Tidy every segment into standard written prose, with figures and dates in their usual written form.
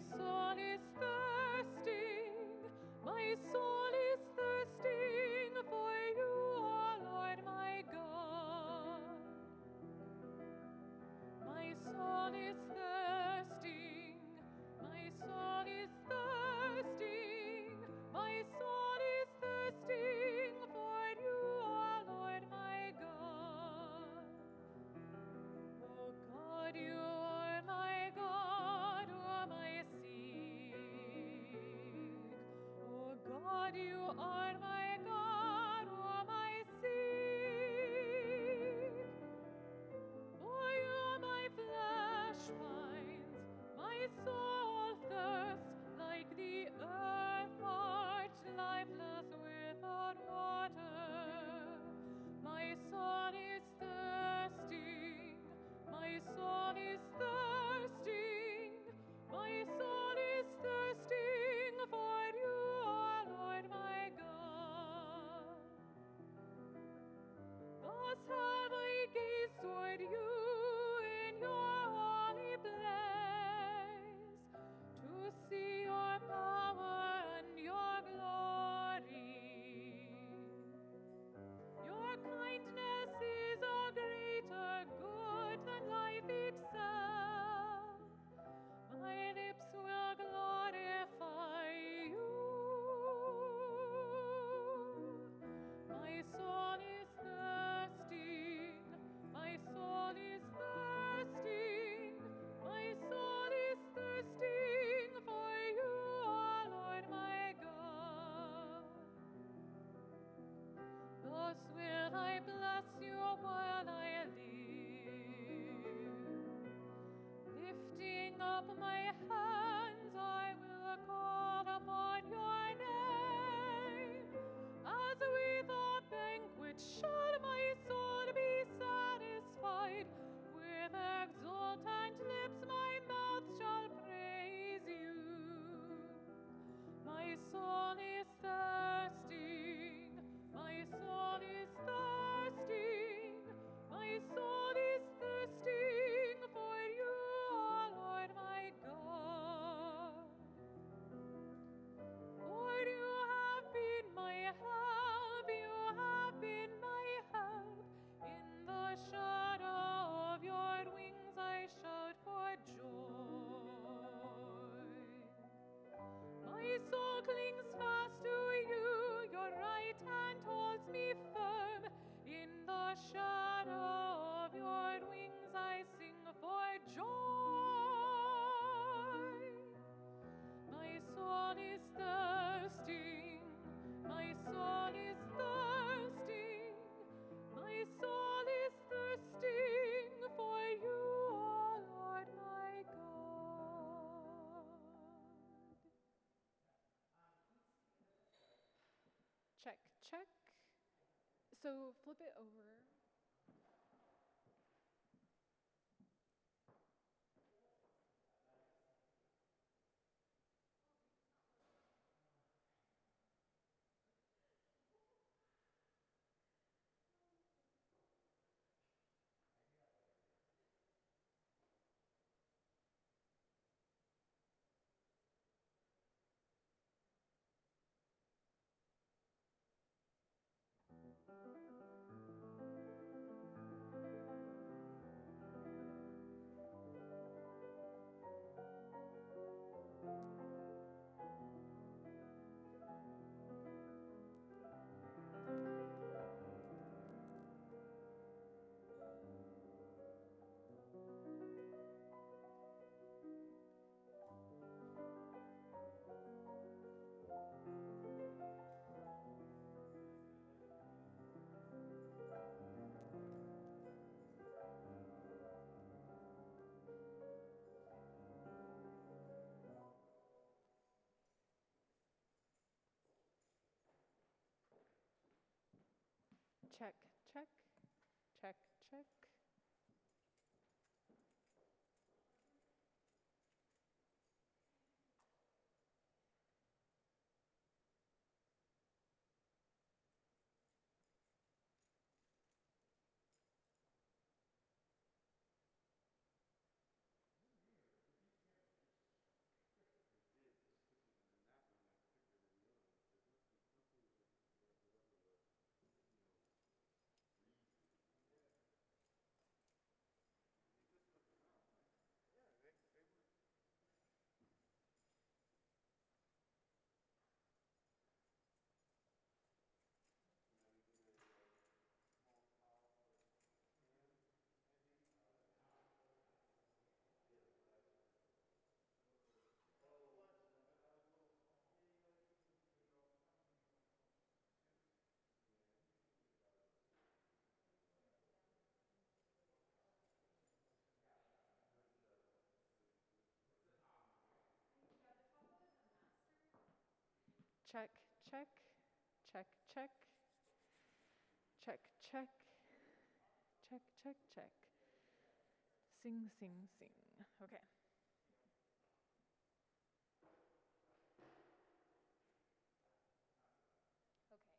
soul is thirsting, my soul is thirsting for you, O Lord my God. My soul is thirsting, my soul is thirsting, my soul is thirsting for you, O Lord my God. O God, you are my God, whom I seek. O God, you are my God, whom I seek. For you my flesh pines, my soul thirsts like the earth parched, lifeless without water. My soul is thirsting, my soul is thirsting, my soul is thirsting for you, O Lord my God. Thus have I gazed toward you in your holy place, to see your power and your glory. Your kindness is a greater good than life itself. My lips will glorify you. My soul is thirsting, my soul is thirsting, my soul is thirsting for you, O Lord my God. Thus will I bless you while I live. Lifting up my hands, I will call upon your name. As with a banquet shall my soul be satisfied. With exultant lips my mouth shall praise you. My soul is thirsting, my soul is thirsting, my soul is thirsting for you, O Lord my God. Lord, you have been my help, you have been my help. In the shadow of your wings I shout for joy. My soul clings fast to you, your right hand holds me firm. In the shadow of your wings I sing for joy. My soul is thirsting, my soul is thirsting, my soul is thirsting for you, O Lord my God. Check, check. So flip it over. Check, check, check, check. check, check, check, check, check, check, check, check, check. Sing, sing, sing. Okay. Okay.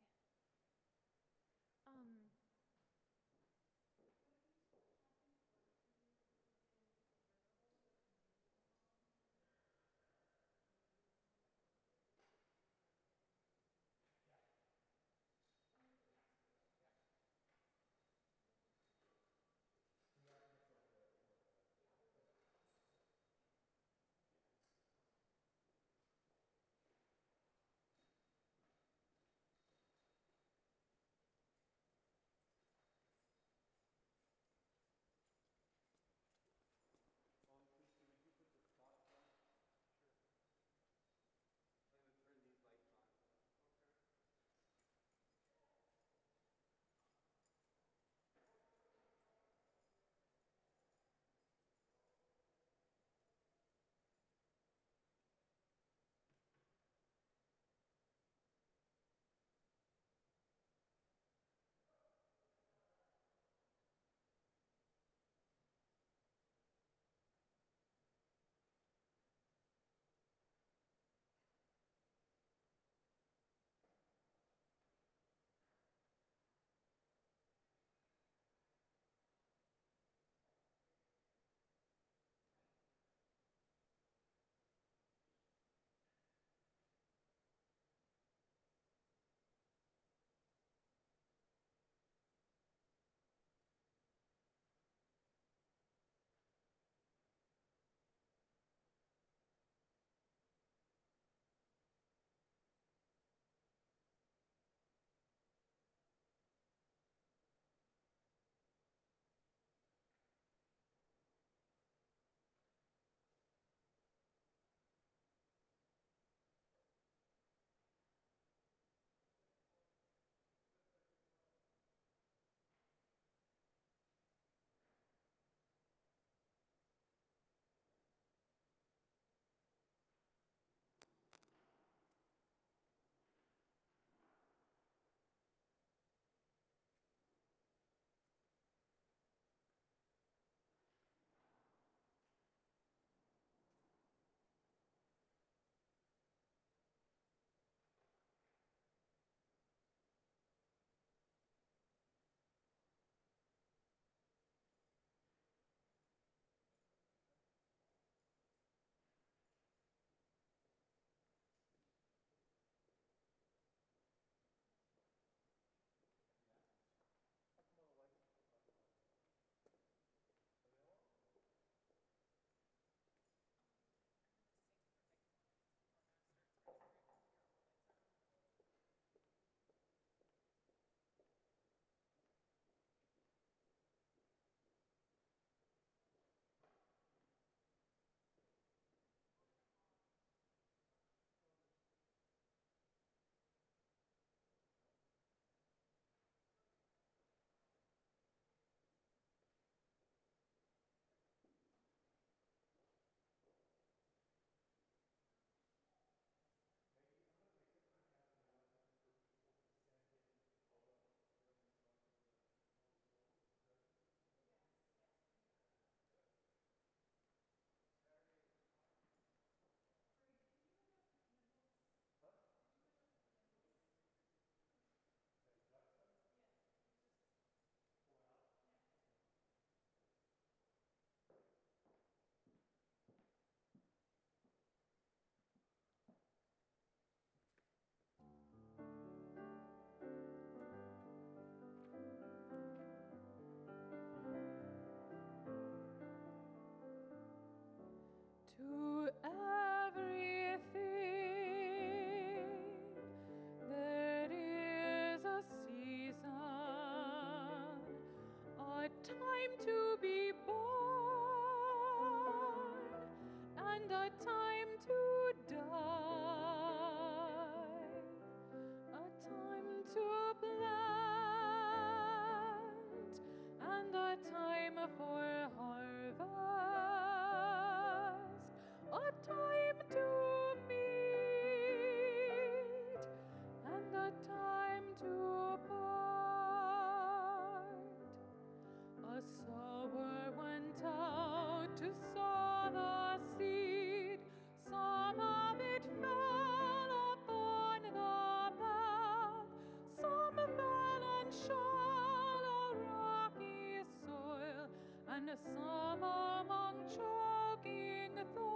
some among choking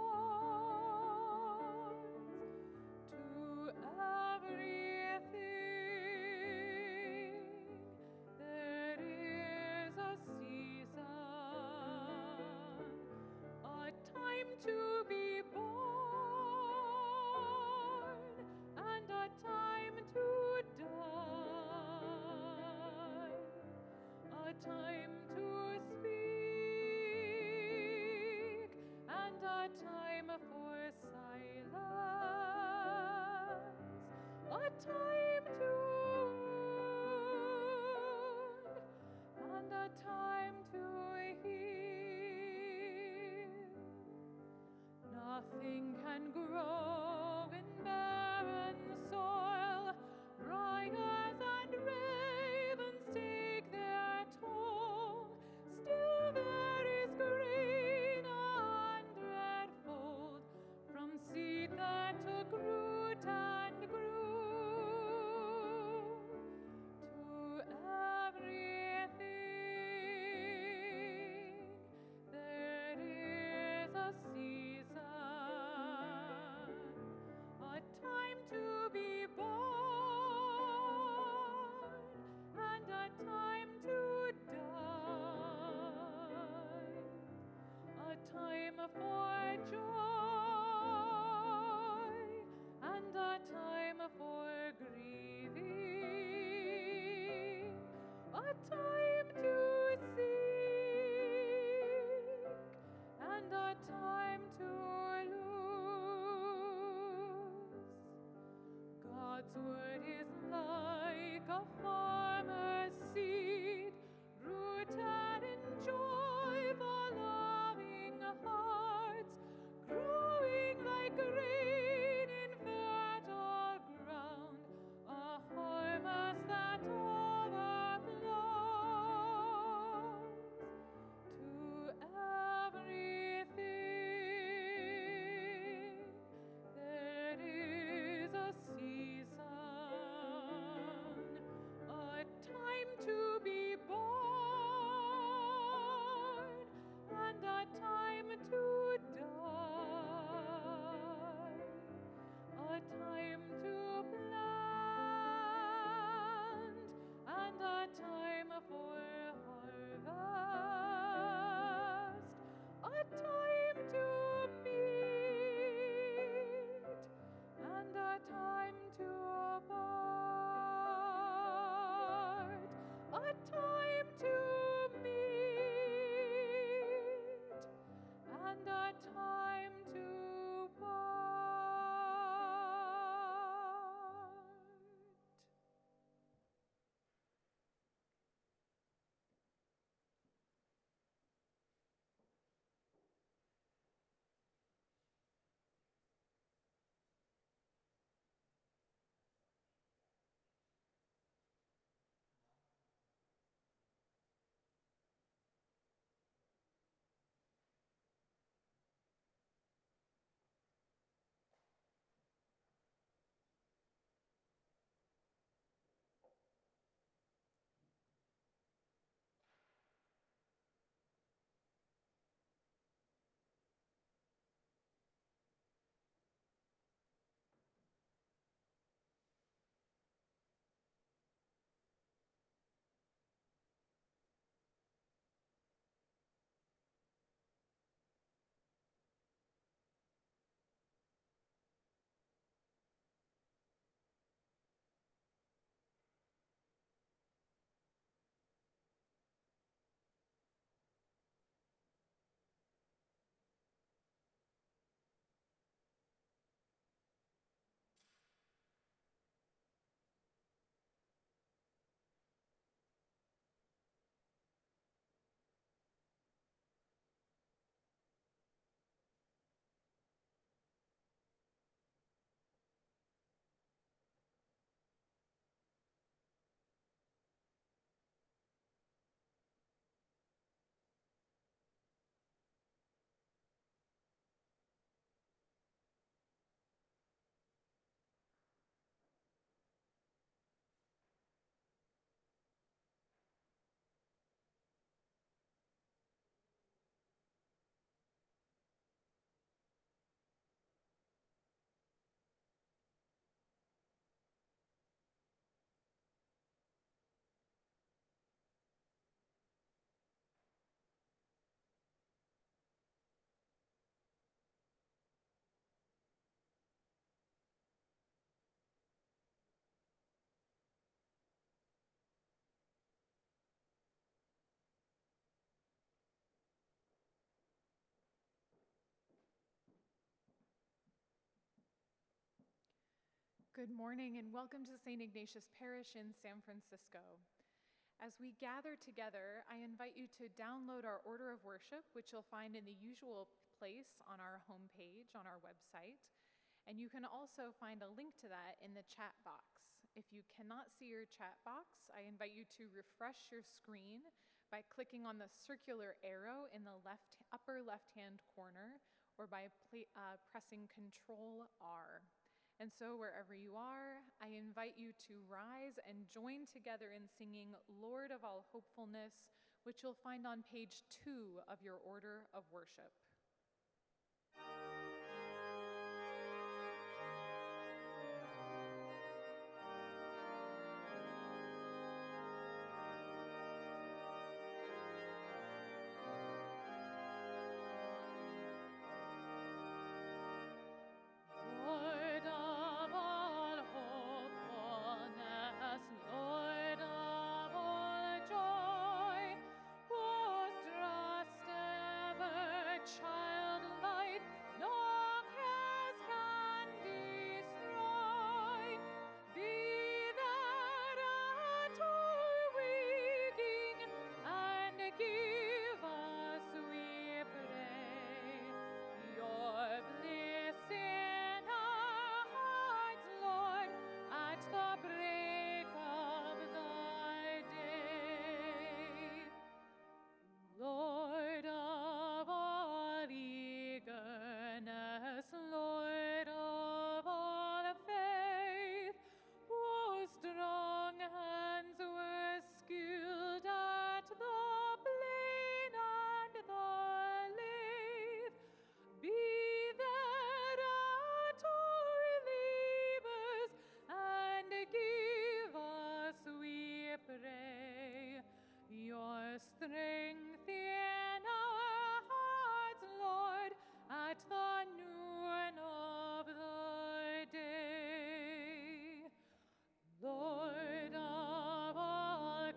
thorns. To everything there is a season, a time to be born, and a time to die, a time to speak, and a time for silence, a time to wound, and a time to heal. Nothing can grow in barren soil. Briars and ravens take their toll. Still there is grain 100-fold from seed that took root and grew. Good morning and welcome to St. Ignatius Parish in San Francisco. As we gather together, I invite you to download our order of worship, which you'll find in the usual place on our homepage on our website. And you can also find a link to that in the chat box. If you cannot see your chat box, I invite you to refresh your screen by clicking on the circular arrow in the upper left-hand corner or by pressing Control R. And so wherever you are, I invite you to rise and join together in singing Lord of All Hopefulness, which you'll find on page 2 of your order of worship. Lord of all faith, whose strong hands were skilled at the plane and the lathe, be there at our labors, and give us, we pray, your strength in our hearts, Lord, at the noon of the day. Lord of all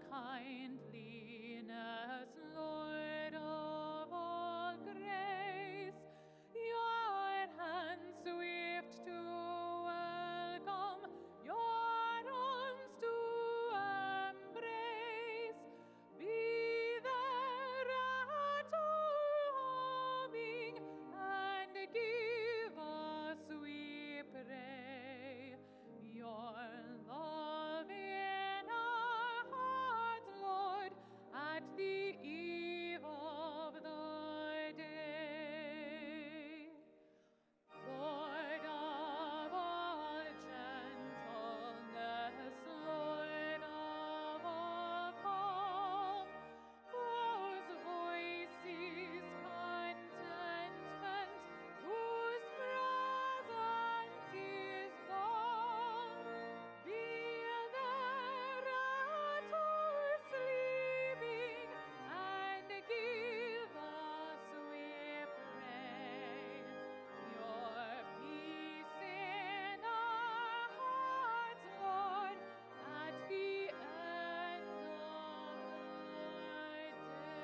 kindliness, Lord of all grace, your hand swift to welcome, your arms to embrace, be there at our homing, and give us, we pray, your love in our hearts, Lord, at the eve of the day. Lord of all gentleness, Lord of all calm, whose voice is contentment, whose presence is balm, be there at our sleeping, and give us, we pray, your peace in our hearts, Lord, at the end of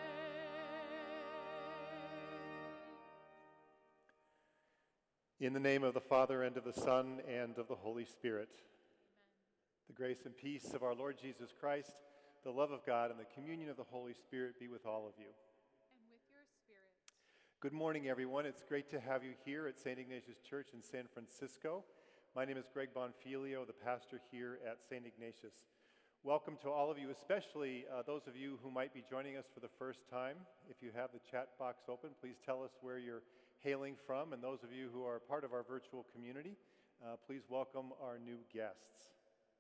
the day. In the name of the Father, and of the Son, and of the Holy Spirit. Amen. The grace and peace of our Lord Jesus Christ, the love of God, and the communion of the Holy Spirit be with all of you. And with your spirit. Good morning, everyone. It's great to have you here at St. Ignatius Church in San Francisco. My name is Greg Bonfilio, the pastor here at St. Ignatius. Welcome to all of you, especially those of you who might be joining us for the first time. If you have the chat box open, please tell us where you're hailing from. And those of you who are part of our virtual community, please welcome our new guests.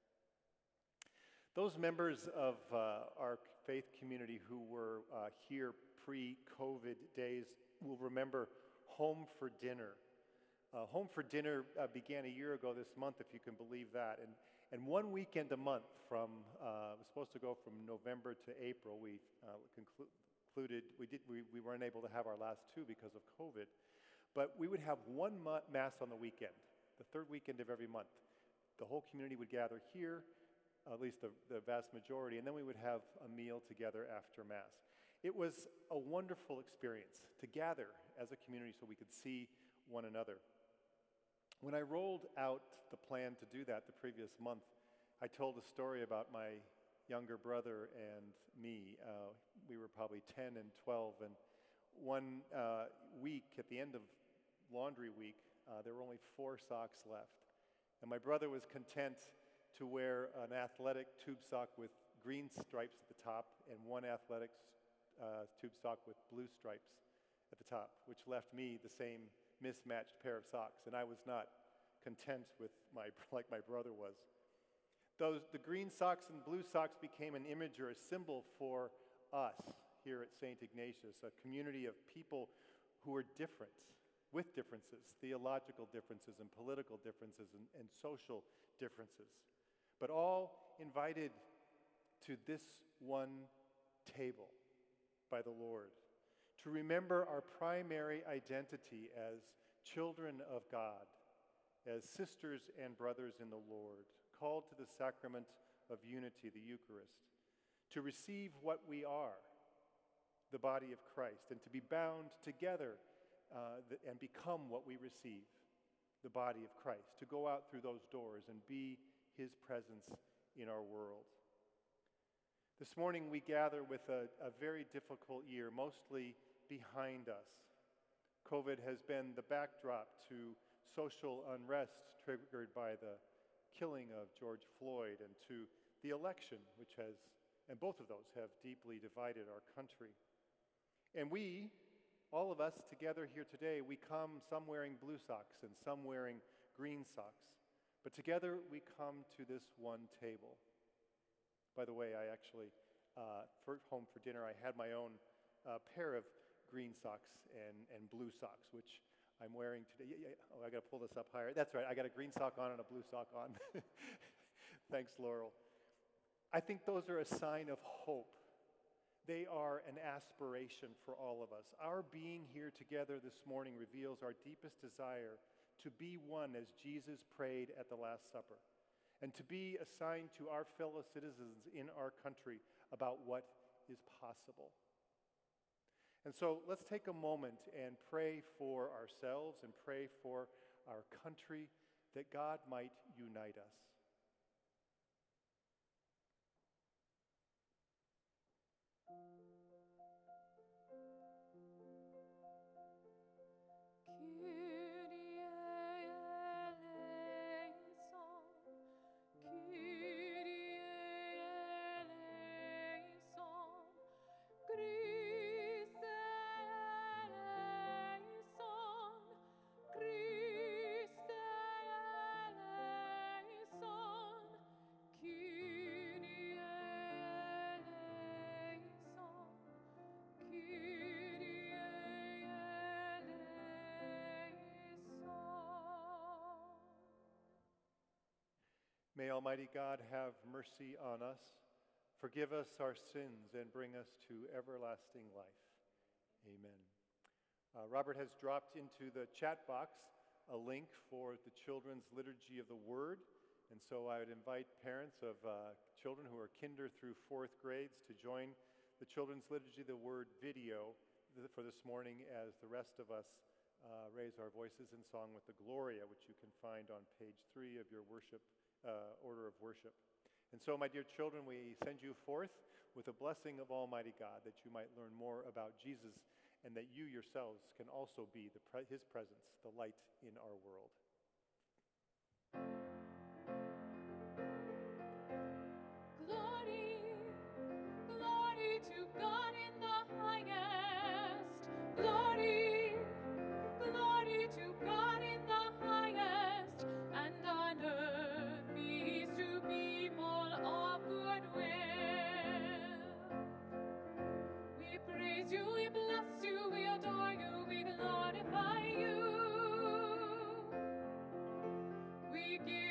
Those members of our faith community who were here pre-COVID days will remember Home for Dinner. Home for Dinner began a year ago this month, if you can believe that. And one weekend a month from, it was supposed to go from November to April. We concluded, we weren't able to have our last two because of COVID. But we would have one Mass on the weekend, the third weekend of every month. The whole community would gather here, at least the vast majority, and then we would have a meal together after Mass. It was a wonderful experience to gather as a community so we could see one another. When I rolled out the plan to do that the previous month, I told a story about my younger brother and me. We were probably 10 and 12, and one week, at the end of laundry week, there were only 4 socks left. And my brother was content to wear an athletic tube sock with green stripes at the top and one athletic tube sock with blue stripes at the top, which left me the same mismatched pair of socks. And I was not content with like my brother was. The green socks and blue socks became an image or a symbol for us here at St. Ignatius, a community of people who are different, with differences, theological differences and political differences and social differences, but all invited to this one table by the Lord, to remember our primary identity as children of God, as sisters and brothers in the Lord, called to the sacrament of unity, the Eucharist, to receive what we are, the body of Christ, and to be bound together and become what we receive, the body of Christ, to go out through those doors and be his presence in our world. This morning we gather with a very difficult year, mostly behind us. COVID has been the backdrop to social unrest triggered by the killing of George Floyd and to the election, which has, and both of those have deeply divided our country. And we, all of us together here today, we come some wearing blue socks and some wearing green socks. But together we come to this one table. By the way, I actually, home for dinner, I had my own pair of green socks and blue socks, which I'm wearing today. Oh, I got to pull this up higher. That's right, I got a green sock on and a blue sock on. Thanks, Laurel. I think those are a sign of hope. They are an aspiration for all of us. Our being here together this morning reveals our deepest desire to be one as Jesus prayed at the Last Supper, and to be a sign to our fellow citizens in our country about what is possible. And so let's take a moment and pray for ourselves and pray for our country that God might unite us. May Almighty God have mercy on us, forgive us our sins, and bring us to everlasting life. Amen. Robert has dropped into the chat box a link for the Children's Liturgy of the Word, and so I would invite parents of children who are kinder through 4th grades to join the Children's Liturgy of the Word video for this morning as the rest of us raise our voices in song with the Gloria, which you can find on page 3 of your worship order of worship. And so, my dear children, we send you forth with a blessing of Almighty God, that you might learn more about Jesus and that you yourselves can also be his presence, the light in our world. Glory, glory to God in the highest. Glory, glory to God in the highest, and on earth peace to people of good will. We praise you, we bless you, we adore you, we glorify you. We give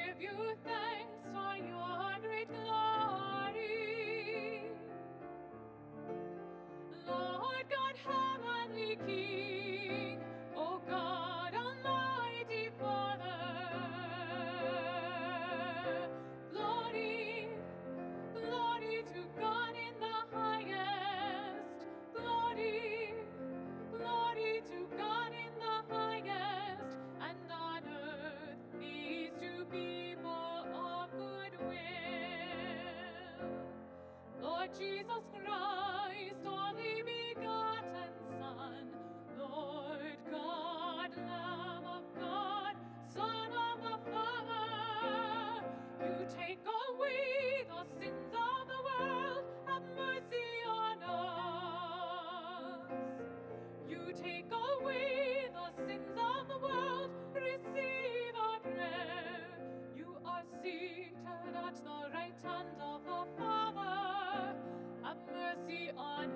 Jesus Christ, only begotten Son, Lord God, Lamb of God, Son of the Father, you take away the sins of the world, have mercy on us. You take away the sins of the world, receive our prayer. You are seated at the right hand of the Father, have mercy on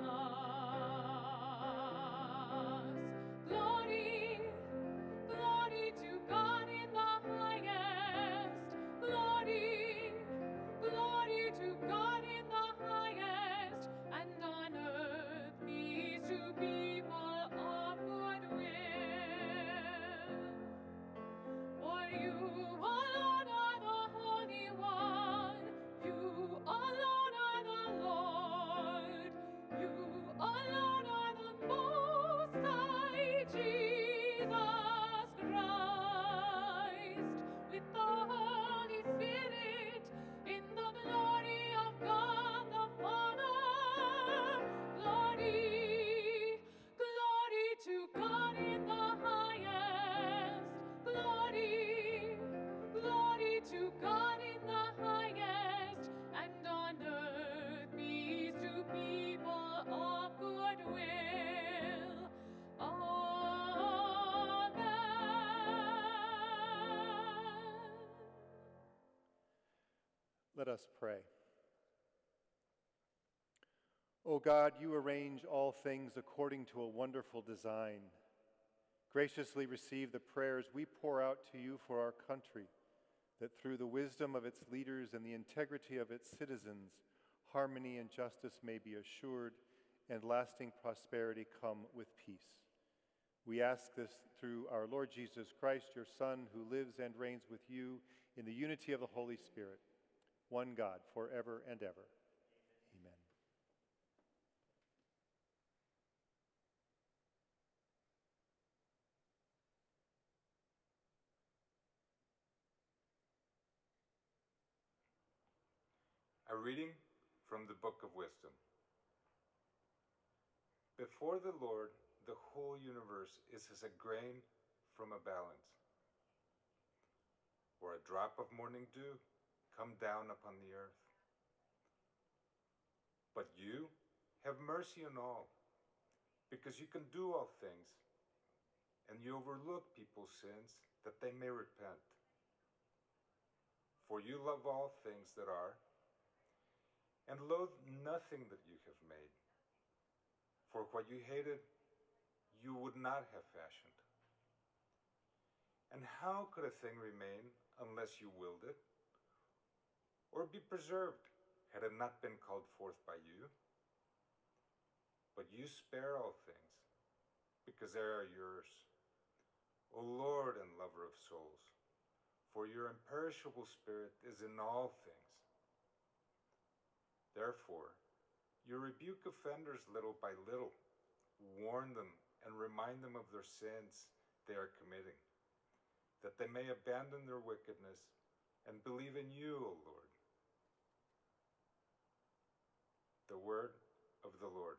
us. Glory, glory to God in the highest. Glory, glory to God in the highest, and on earth peace to people of good will. For you alone are the Holy One, you alone are the Lord, you alone are the Most High, Jesus Christ, with the Holy Spirit, in the glory of God the Father. Glory, glory to God in the highest. Glory, glory to God in the highest, and on earth peace to people of good will. Amen. Let us pray. O God, you arrange all things according to a wonderful design. Graciously receive the prayers we pour out to you for our country, that through the wisdom of its leaders and the integrity of its citizens, harmony and justice may be assured, and lasting prosperity come with peace. We ask this through our Lord Jesus Christ, your Son, who lives and reigns with you in the unity of the Holy Spirit, one God, forever and ever. Amen. A reading from the Book of Wisdom. Before the Lord, the whole universe is as a grain from a balance, or a drop of morning dew come down upon the earth. But you have mercy on all, because you can do all things, and you overlook people's sins that they may repent. For you love all things that are, and loathe nothing that you have made. For what you hated, you would not have fashioned. And how could a thing remain unless you willed it? Or be preserved, had it not been called forth by you? But you spare all things, because they are yours, O Lord and lover of souls, for your imperishable spirit is in all things. Therefore, you rebuke offenders little by little, warn them and remind them of their sins they are committing, that they may abandon their wickedness and believe in you, O Lord. The word of the Lord.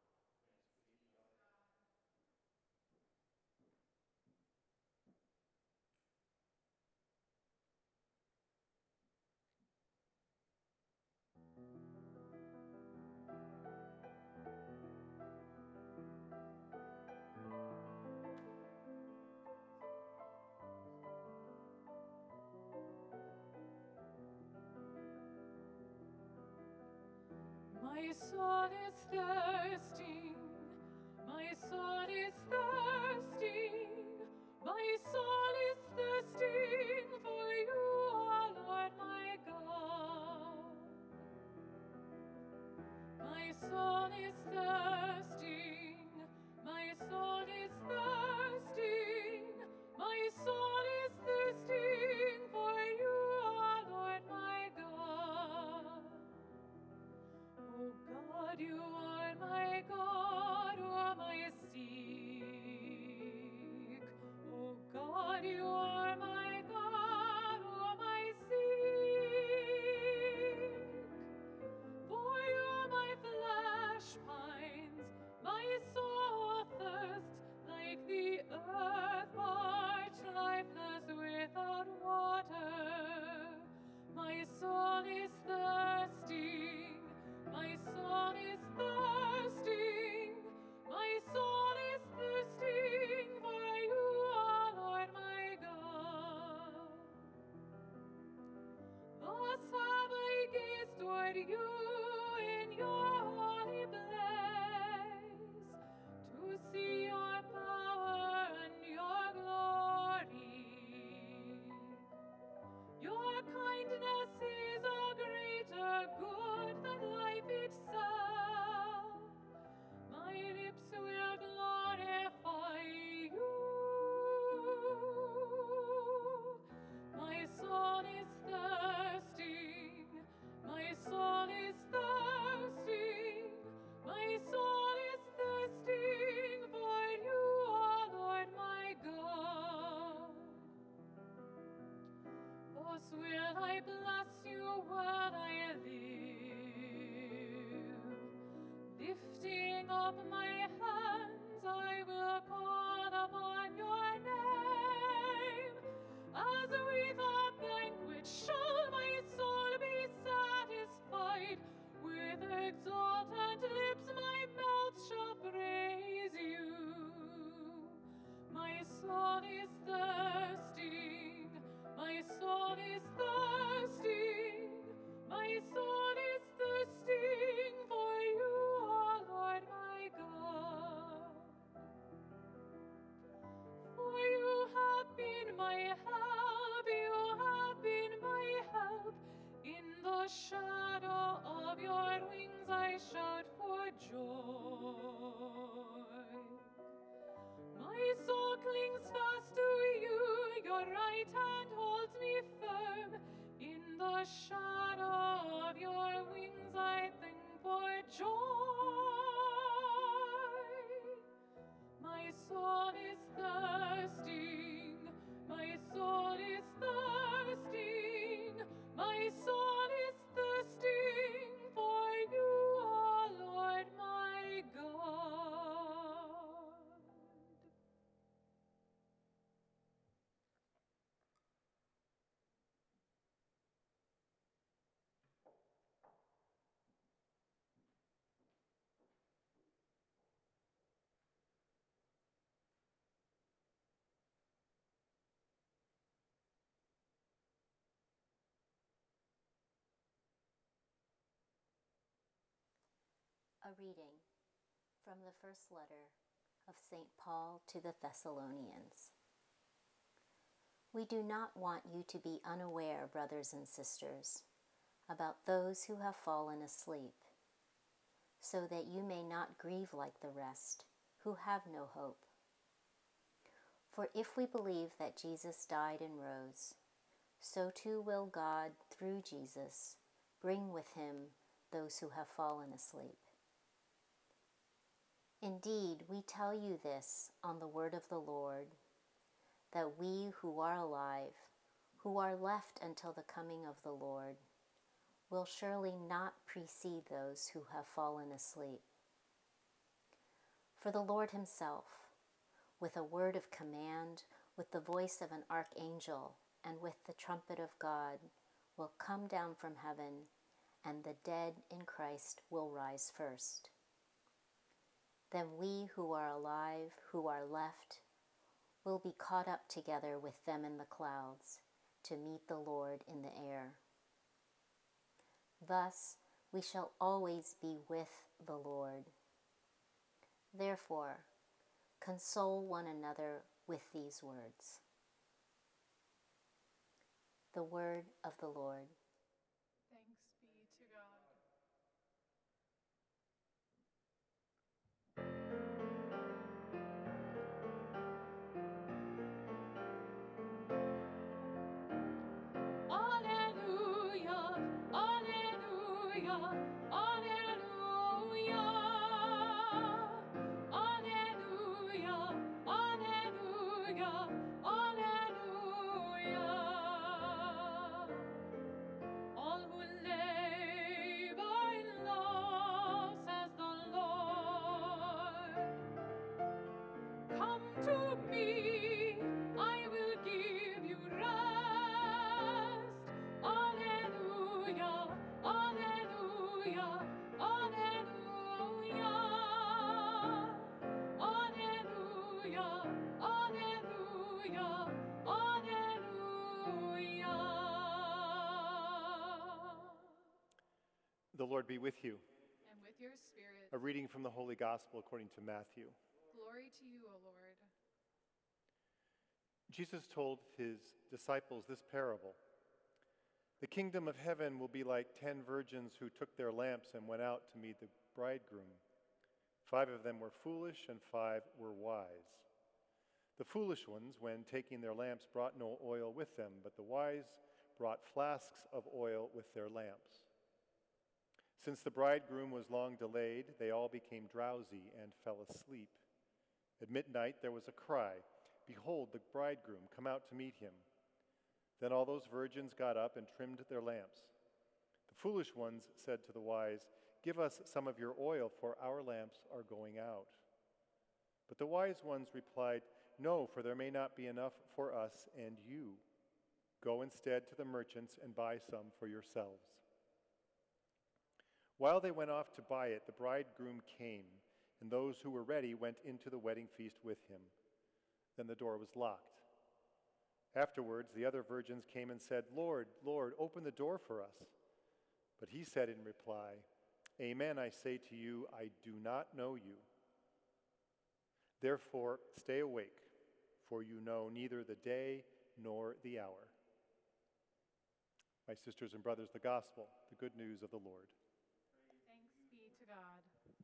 My soul is thirsting, my soul is thirsting, my soul is thirsting for you, O Lord my God. My soul is thirsting, my soul is thirsting, my soul is thirsting for you, O Lord my God. O God, you are my God, you are my sea. you in your holy place, to see your power and your glory. Your kindness is a greater good than life itself. My lips will glorify you. My soul is thirsting. My soul is thirsting. My soul is thirsting for you, O Lord my God. Thus will I bless you while I live. Lifting up my hands, I will call upon your name. As with a banquet shall my soul be satisfied. With exultant lips my mouth shall praise you. My soul is thirsting. My soul is thirsting. My soul is thirsting for you, O Lord my God. For you have been my help, you have been my help. In the shadow of your wings I shout for joy. My soul clings fast to you, your right hand holds me firm. In the shadow of your wings I sing for joy. My soul is thirsting, my soul is thirsting, my soul is thirsting for you, O Lord my God. A reading from the first letter of St. Paul to the Thessalonians. We do not want you to be unaware, brothers and sisters, about those who have fallen asleep, so that you may not grieve like the rest, who have no hope. For if we believe that Jesus died and rose, so too will God, through Jesus, bring with him those who have fallen asleep. Indeed, we tell you this on the word of the Lord, that we who are alive, who are left until the coming of the Lord, will surely not precede those who have fallen asleep. For the Lord himself, with a word of command, with the voice of an archangel, and with the trumpet of God, will come down from heaven, and the dead in Christ will rise first. Then we who are alive, who are left, will be caught up together with them in the clouds to meet the Lord in the air. Thus we shall always be with the Lord. Therefore, console one another with these words. The word of the Lord. Thanks be to God. Alleluia, alleluia, alleluia. Alleluia, alleluia, alleluia. All who labor in love, says the Lord, come to me, I will give you rest. Alleluia, alleluia, The Lord be with you. And with your spirit. A reading from the Holy Gospel according to Matthew. Glory to you, O Lord. Jesus told his disciples this parable. The kingdom of heaven will be like 10 virgins who took their lamps and went out to meet the bridegroom. 5 of them were foolish and 5 were wise. The foolish ones, when taking their lamps, brought no oil with them, but the wise brought flasks of oil with their lamps. Since the bridegroom was long delayed, they all became drowsy and fell asleep. At midnight there was a cry, "Behold, the bridegroom, come out to meet him." Then all those virgins got up and trimmed their lamps. The foolish ones said to the wise, "Give us some of your oil, for our lamps are going out." But the wise ones replied, "No, for there may not be enough for us and you. Go instead to the merchants and buy some for yourselves." While they went off to buy it, the bridegroom came, and those who were ready went into the wedding feast with him. Then the door was locked. Afterwards, the other virgins came and said, "Lord, Lord, open the door for us." But he said in reply, "Amen, I say to you, I do not know you. Therefore, stay awake, for you know neither the day nor the hour." My sisters and brothers, the gospel, the good news of the Lord. Thanks be to God.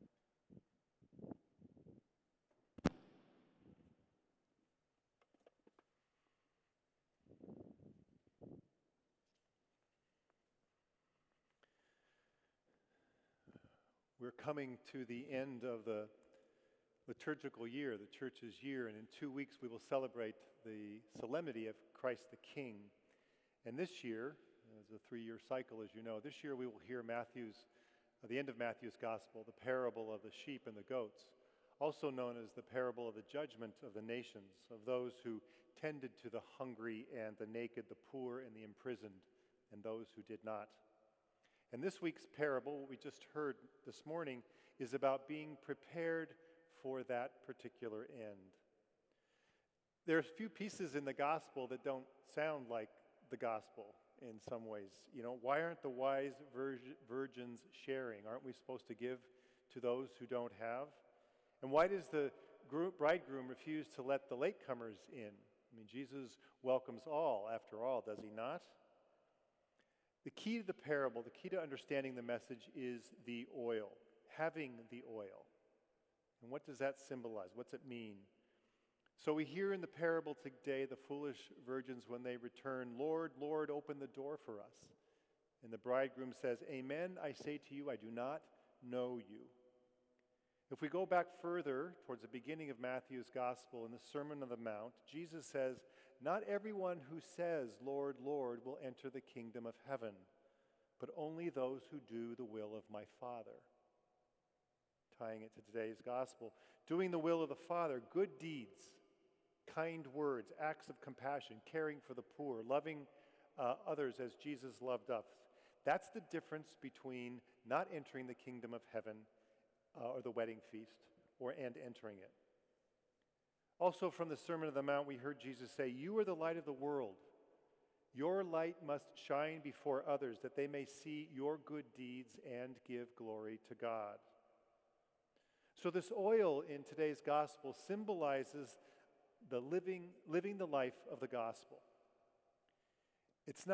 We're coming to the end of the liturgical year, the church's year, and in 2 weeks we will celebrate the solemnity of Christ the King. And this year, as a 3-year cycle, as you know, this year we will hear the end of Matthew's Gospel, the parable of the sheep and the goats, also known as the parable of the judgment of the nations, of those who tended to the hungry and the naked, the poor and the imprisoned, and those who did not. And this week's parable, what we just heard this morning, is about being prepared for that particular end. There are a few pieces in the gospel that don't sound like the gospel in some ways. Why aren't the wise virgins sharing? Aren't we supposed to give to those who don't have? And why does the bridegroom refuse to let the latecomers in? Jesus welcomes all, after all, does he not? The key to the parable, the key to understanding the message is the oil, having the oil. And what does that symbolize? What's it mean? So we hear in the parable today the foolish virgins when they return, "Lord, Lord, open the door for us." And the bridegroom says, "Amen, I say to you, I do not know you." If we go back further towards the beginning of Matthew's Gospel in the Sermon on the Mount, Jesus says, "Not everyone who says, 'Lord, Lord,' will enter the kingdom of heaven, but only those who do the will of my Father." Tying it to today's Gospel, doing the will of the Father, good deeds, kind words, acts of compassion, caring for the poor, loving others as Jesus loved us. That's the difference between not entering the kingdom of heaven or the wedding feast and entering it. Also from the Sermon on the Mount, we heard Jesus say, "You are the light of the world. Your light must shine before others, that they may see your good deeds and give glory to God." So this oil in today's gospel symbolizes the living the life of the gospel. It's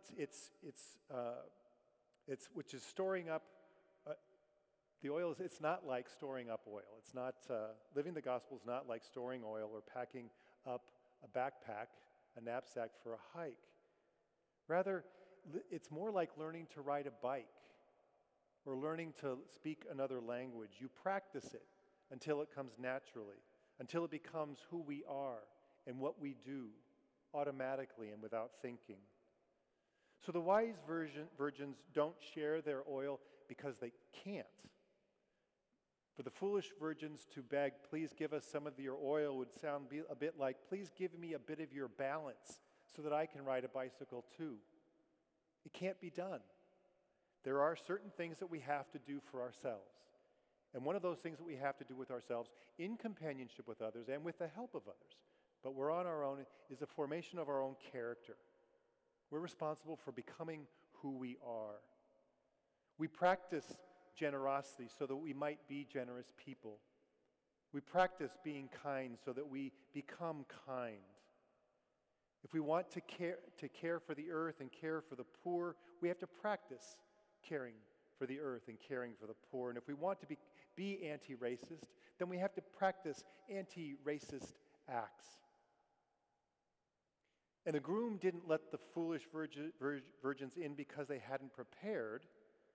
which is storing up. The oil it's not like storing up oil. It's not living the gospel is not like storing oil or packing up a backpack, a knapsack for a hike. Rather, it's more like learning to ride a bike or learning to speak another language. You practice it until it comes naturally, until it becomes who we are and what we do automatically and without thinking. So the wise virgins don't share their oil because they can't. For the foolish virgins to beg, "Please give us some of your oil," would sound a bit like, "Please give me a bit of your balance so that I can ride a bicycle too." It can't be done. There are certain things that we have to do for ourselves. And one of those things that we have to do with ourselves in companionship with others and with the help of others, but we're on our own, is the formation of our own character. We're responsible for becoming who we are. We practice generosity so that we might be generous people. We practice being kind so that we become kind. If we want to care for the earth and care for the poor, we have to practice caring for the earth and caring for the poor. And if we want to be anti-racist, then we have to practice anti-racist acts. And the groom didn't let the foolish virgins in because they hadn't prepared.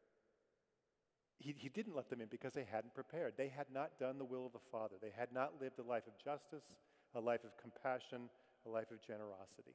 He didn't let them in because they hadn't prepared. They had not done the will of the Father. They had not lived a life of justice, a life of compassion, a life of generosity.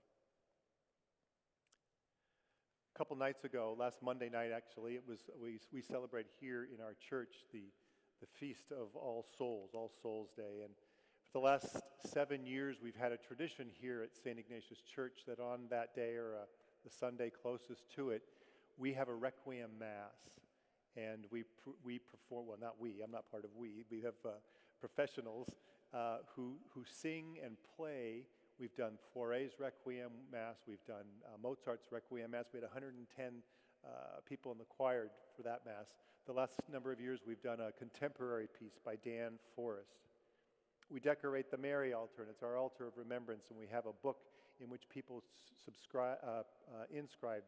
A couple nights ago, last Monday night actually, we celebrate here in our church the Feast of All Souls Day. And for the last 7 years, we've had a tradition here at St. Ignatius Church that on that day, or the Sunday closest to it, we have a Requiem Mass. And we perform, well, not we, I'm not part of we have professionals who sing and play. We've done Fauré's Requiem Mass, we've done Mozart's Requiem Mass. We had 110 people in the choir for that Mass. The last number of years, we've done a contemporary piece by Dan Forrest. We decorate the Mary altar, and it's our altar of remembrance, and we have a book in which people inscribe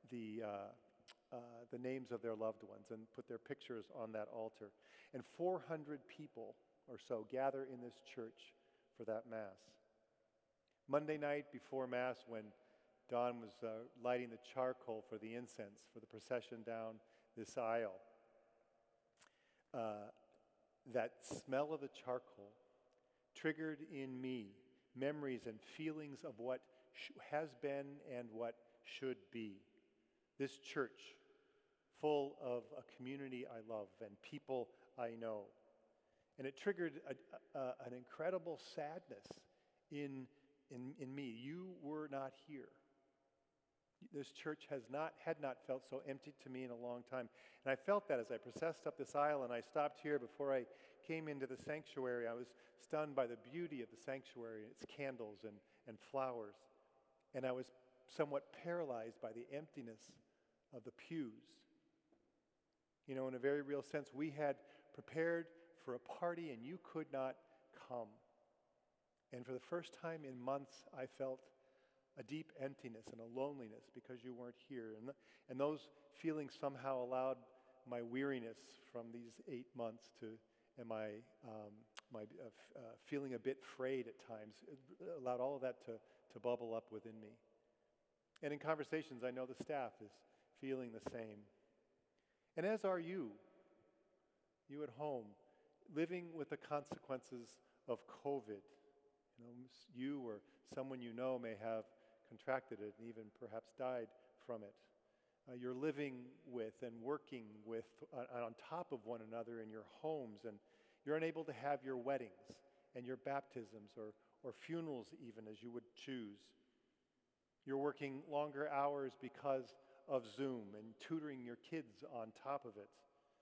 the names of their loved ones and put their pictures on that altar. And 400 people or so gather in this church for that Mass. Monday night before Mass, when Don was lighting the charcoal for the incense for the procession down this aisle, that smell of the charcoal triggered in me memories and feelings of what has been and what should be. This church, full of a community I love and people I know. And it triggered an incredible sadness in me. You were not here. This church had not felt so empty to me in a long time. And I felt that as I processed up this aisle and I stopped here before I came into the sanctuary. I was stunned by the beauty of the sanctuary, its candles and flowers. And I was somewhat paralyzed by the emptiness of the pews. You know, in a very real sense, we had prepared for a party and you could not come. And for the first time in months, I felt a deep emptiness and a loneliness because you weren't here. And those feelings somehow allowed my weariness from these 8 months and my feeling a bit frayed at times, it allowed all of that to bubble up within me. And in conversations, I know the staff is feeling the same. And as are you at home, living with the consequences of COVID. You know, you or someone you know may have contracted it and even perhaps died from it. You're living with and working with on top of one another in your homes, and you're unable to have your weddings and your baptisms or funerals even as you would choose. You're working longer hours because of Zoom and tutoring your kids on top of it.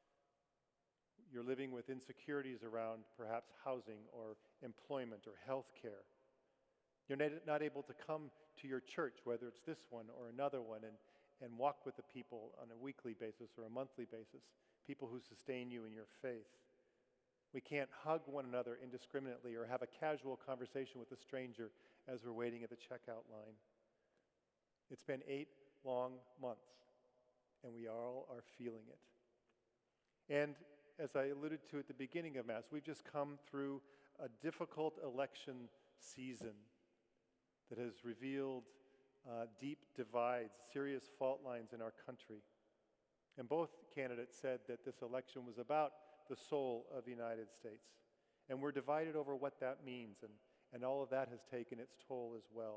You're living with insecurities around perhaps housing or employment or health care. You're not able to come to your church, whether it's this one or another one, and walk with the people on a weekly basis or a monthly basis, people who sustain you in your faith. We can't hug one another indiscriminately or have a casual conversation with a stranger as we're waiting at the checkout line. It's been 8 long months, and we all are feeling it. And as I alluded to at the beginning of Mass, we've just come through a difficult election season that has revealed deep divides, serious fault lines in our country. And both candidates said that this election was about the soul of the United States. And we're divided over what that means, and all of that has taken its toll as well.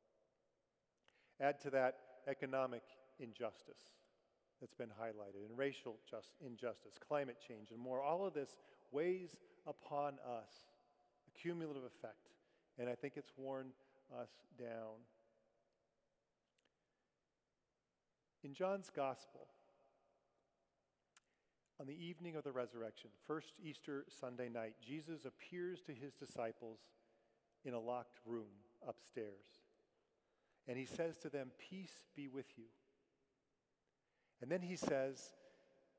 Add to that economic injustice that's been highlighted, and racial injustice, climate change, and more. All of this weighs upon us, a cumulative effect, and I think it's worn us down. In John's Gospel, on the evening of the resurrection, first Easter Sunday night, Jesus appears to his disciples in a locked room upstairs. And he says to them, "Peace be with you." And then he says,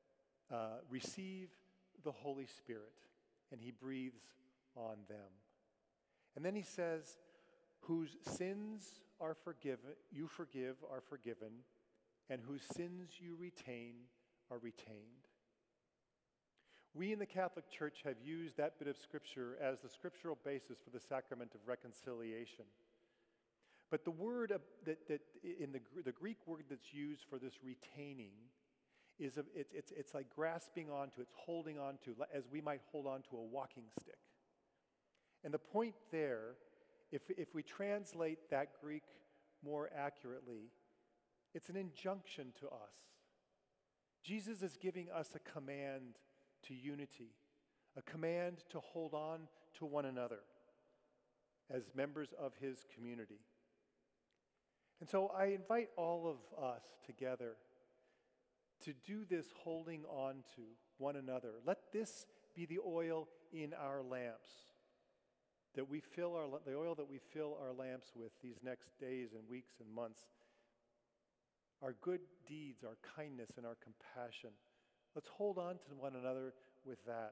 receive the Holy Spirit, and he breathes on them. And then he says, whose sins are forgiven, you forgive are forgiven, and whose sins you retain are retained. We in the Catholic Church have used that bit of Scripture as the scriptural basis for the sacrament of reconciliation. But the word that in the Greek word that's used for this retaining it's like grasping onto, it's holding on to, as we might hold on to a walking stick. And the point there, if we translate that Greek more accurately, it's an injunction to us. Jesus is giving us a command to unity, a command to hold on to one another as members of his community. And so I invite all of us together to do this holding on to one another. Let this be the oil in our lamps, the oil that we fill our lamps with these next days and weeks and months. Our good deeds, our kindness, and our compassion. Let's hold on to one another with that.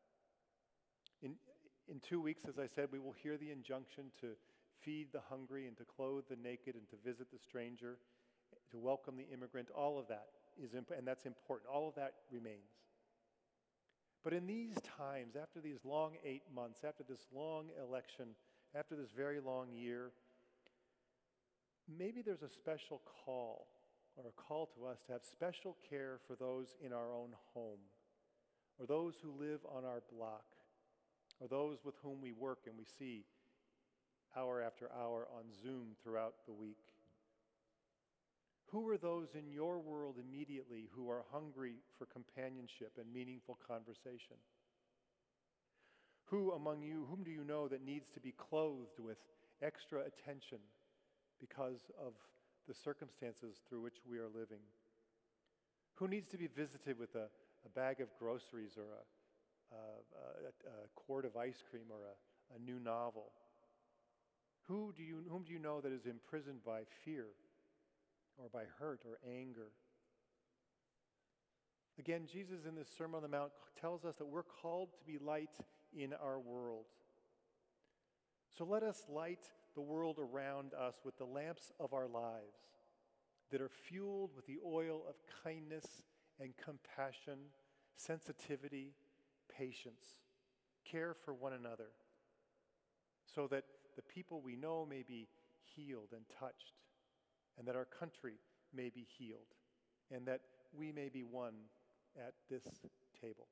In 2 weeks, as I said, we will hear the injunction to feed the hungry and to clothe the naked and to visit the stranger, to welcome the immigrant. All of that and that's important. All of that remains. But in these times, after these long 8 months, after this long election, after this very long year, maybe there's a special call or a call to us to have special care for those in our own home, or those who live on our block, or those with whom we work and we see hour after hour on Zoom throughout the week. Who are those in your world immediately who are hungry for companionship and meaningful conversation? Who among you, whom do you know that needs to be clothed with extra attention because of the circumstances through which we are living? Who needs to be visited with a bag of groceries or a quart of ice cream or a new novel? Whom do you know that is imprisoned by fear or by hurt or anger? Again, Jesus in this Sermon on the Mount tells us that we're called to be light in our world. So let us light the world around us with the lamps of our lives that are fueled with the oil of kindness and compassion, sensitivity, patience, care for one another, so that the people we know may be healed and touched, and that our country may be healed, and that we may be one at this table.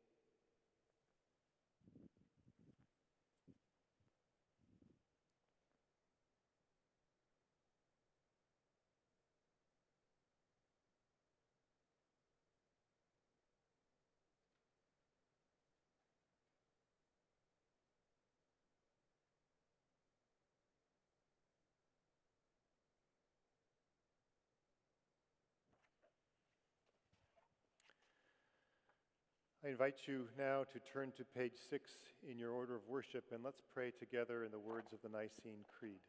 I invite you now to turn to page 6 in your order of worship, and let's pray together in the words of the Nicene Creed.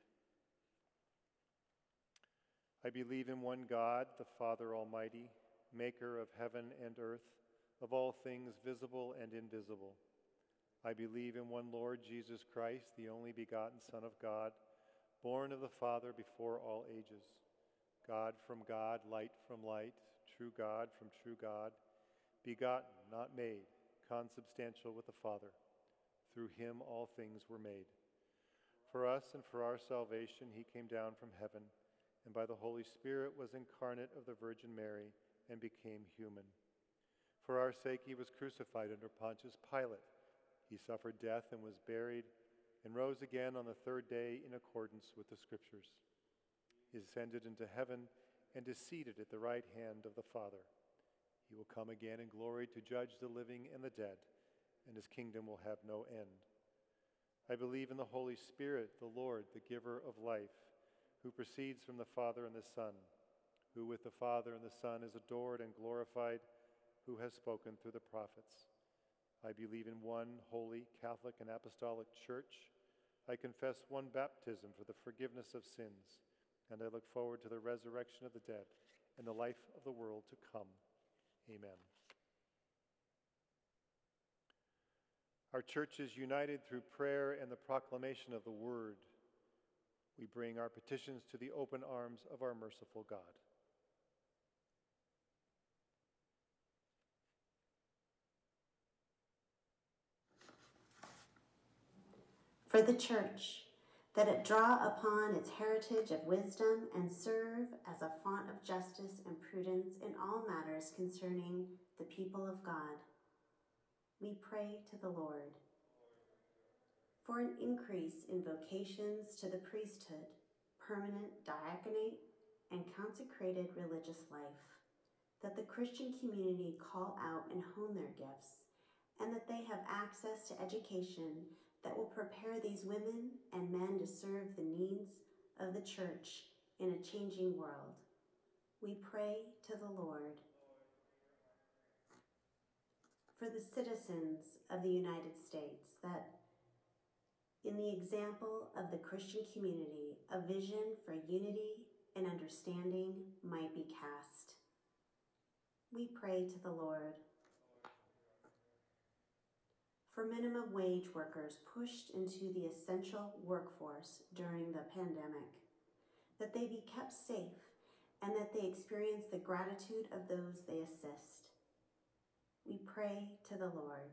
I believe in one God, the Father Almighty, maker of heaven and earth, of all things visible and invisible. I believe in one Lord Jesus Christ, the only begotten Son of God, born of the Father before all ages. God from God, light from light, true God from true God, begotten, not made, consubstantial with the Father. Through him all things were made. For us and for our salvation he came down from heaven, and by the Holy Spirit was incarnate of the Virgin Mary and became human. For our sake he was crucified under Pontius Pilate. He suffered death and was buried, and rose again on the third day in accordance with the Scriptures. He ascended into heaven and is seated at the right hand of the Father. He will come again in glory to judge the living and the dead, and his kingdom will have no end. I believe in the Holy Spirit, the Lord, the giver of life, who proceeds from the Father and the Son, who with the Father and the Son is adored and glorified, who has spoken through the prophets. I believe in one holy, Catholic, and Apostolic Church. I confess one baptism for the forgiveness of sins, and I look forward to the resurrection of the dead and the life of the world to come. Amen. Our church is united through prayer and the proclamation of the word. We bring our petitions to the open arms of our merciful God. For the Church, that it draw upon its heritage of wisdom and serve as a font of justice and prudence in all matters concerning the people of God. We pray to the Lord. For an increase in vocations to the priesthood, permanent diaconate, and consecrated religious life, that the Christian community call out and hone their gifts, and that they have access to education that will prepare these women and men to serve the needs of the church in a changing world. We pray to the Lord. For the citizens of the United States, that in the example of the Christian community, a vision for unity and understanding might be cast. We pray to the Lord. For minimum wage workers pushed into the essential workforce during the pandemic, that they be kept safe and that they experience the gratitude of those they assist. We pray to the Lord.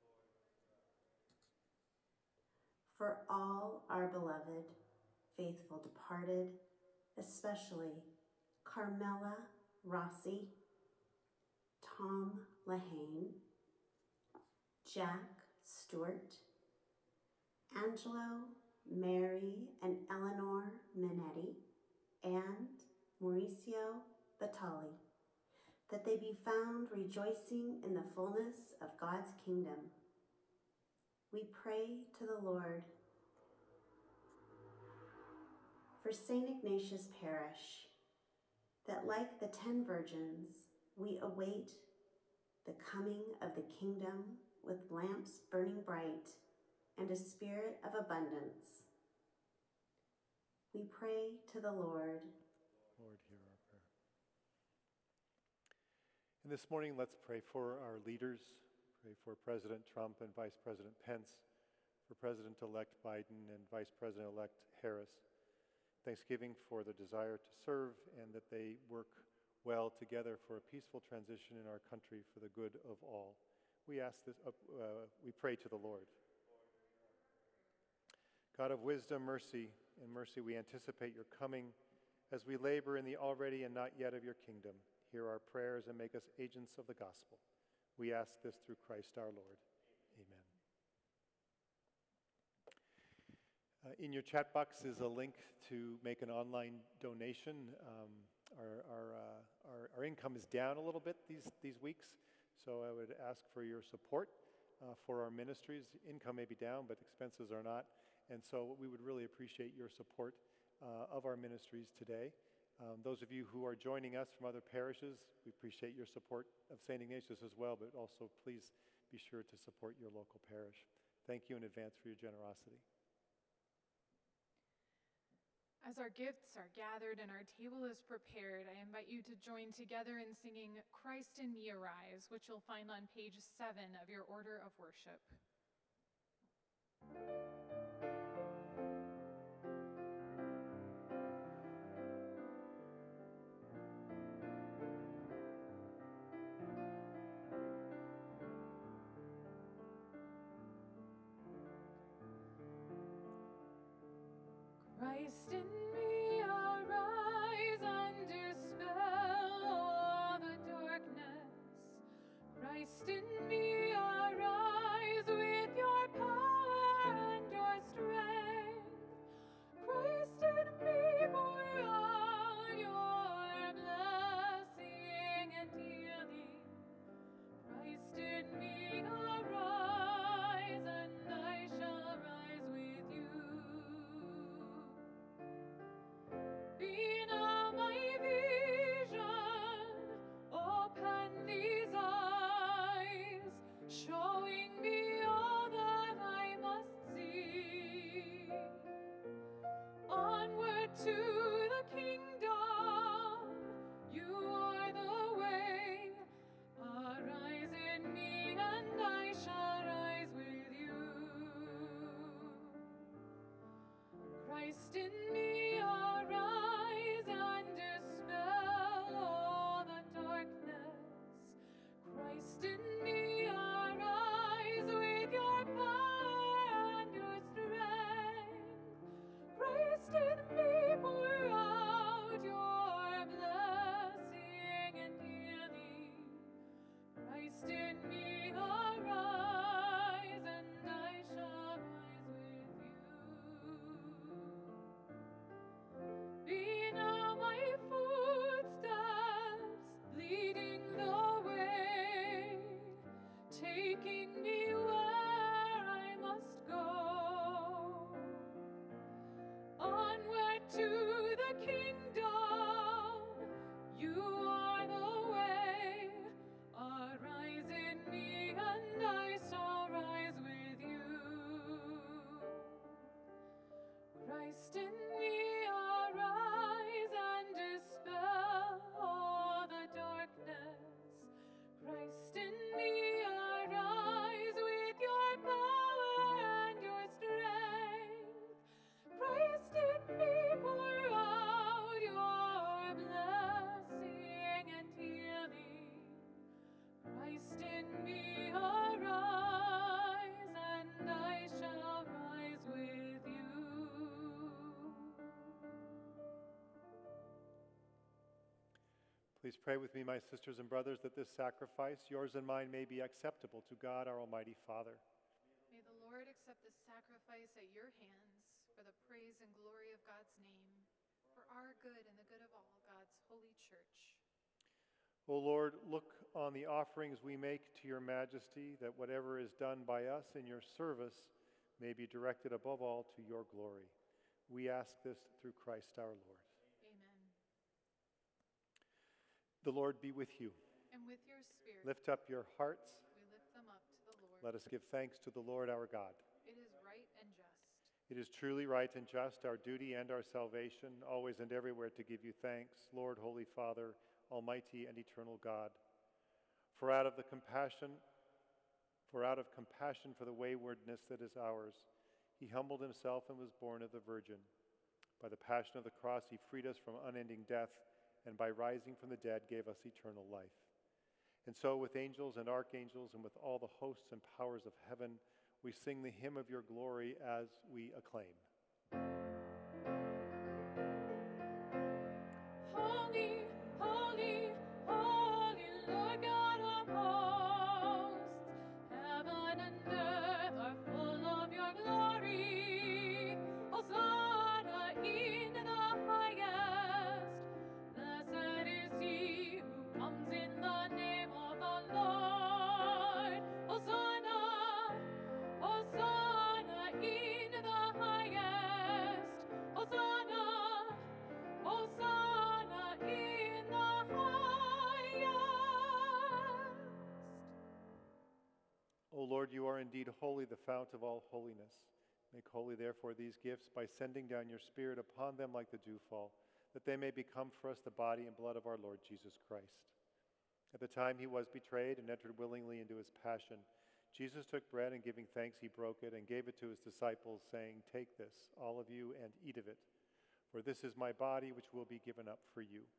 For all our beloved, faithful departed, especially Carmela Rossi, Tom Lahane, Jack Stewart, Angelo, Mary, and Eleanor Minetti, and Mauricio Batali, that they be found rejoicing in the fullness of God's kingdom. We pray to the Lord. For St. Ignatius Parish, that like the 10 virgins, we await the coming of the kingdom with lamps burning bright and a spirit of abundance. We pray to the Lord. Lord, hear our prayer. And this morning, let's pray for our leaders. Pray for President Trump and Vice President Pence, for President-elect Biden and Vice President-elect Harris. Thanksgiving for the desire to serve and that they work well together for a peaceful transition in our country for the good of all. We ask this. We pray to the Lord. God of wisdom, mercy, we anticipate your coming as we labor in the already and not yet of your kingdom. Hear our prayers and make us agents of the gospel. We ask this through Christ our Lord. Amen. In your chat box is a link to make an online donation. Our income is down a little bit these weeks, so I would ask for your support for our ministries. Income may be down, but expenses are not. And so we would really appreciate your support of our ministries today. Those of you who are joining us from other parishes, we appreciate your support of St. Ignatius as well, but also please be sure to support your local parish. Thank you in advance for your generosity. As our gifts are gathered and our table is prepared, I invite you to join together in singing Christ in Me Arise, which you'll find on page 7 of your order of worship. Christ in me arise and dispel all the darkness. Christ in me arise with your power and your strength. Please pray with me, my sisters and brothers, that this sacrifice, yours and mine, may be acceptable to God, our Almighty Father. May the Lord accept this sacrifice at your hands for the praise and glory of God's name, for our good and the good of all God's holy church. O Lord, look on the offerings we make to your majesty, that whatever is done by us in your service may be directed above all to your glory. We ask this through Christ our Lord. Amen. The Lord be with you. And with your spirit, Lift up your hearts. we lift them up to the Lord. Let us give thanks to the Lord our God. It is right and just. It is truly right and just, our duty and our salvation, always and everywhere to give you thanks, Lord, Holy Father, Almighty and eternal God. For out of compassion for the waywardness that is ours, he humbled himself and was born of the Virgin. By the passion of the cross, he freed us from unending death, and by rising from the dead gave us eternal life. And so with angels and archangels and with all the hosts and powers of heaven, we sing the hymn of your glory as we acclaim. Holy, holy, holy, Lord God of hosts, heaven and earth are full of your glory. Hosanna in the highest. Blessed is he who comes in the name of the Lord. Hosanna, Hosanna in the highest. Hosanna, Hosanna in the highest. O Lord, you are indeed holy, the fount of all holiness. Make holy, therefore, these gifts by sending down your Spirit upon them like the dewfall, that they may become for us the body and blood of our Lord Jesus Christ. At the time he was betrayed and entered willingly into his passion, Jesus took bread, and giving thanks, he broke it and gave it to his disciples, saying, "Take this, all of you, and eat of it, for this is my body, which will be given up for you."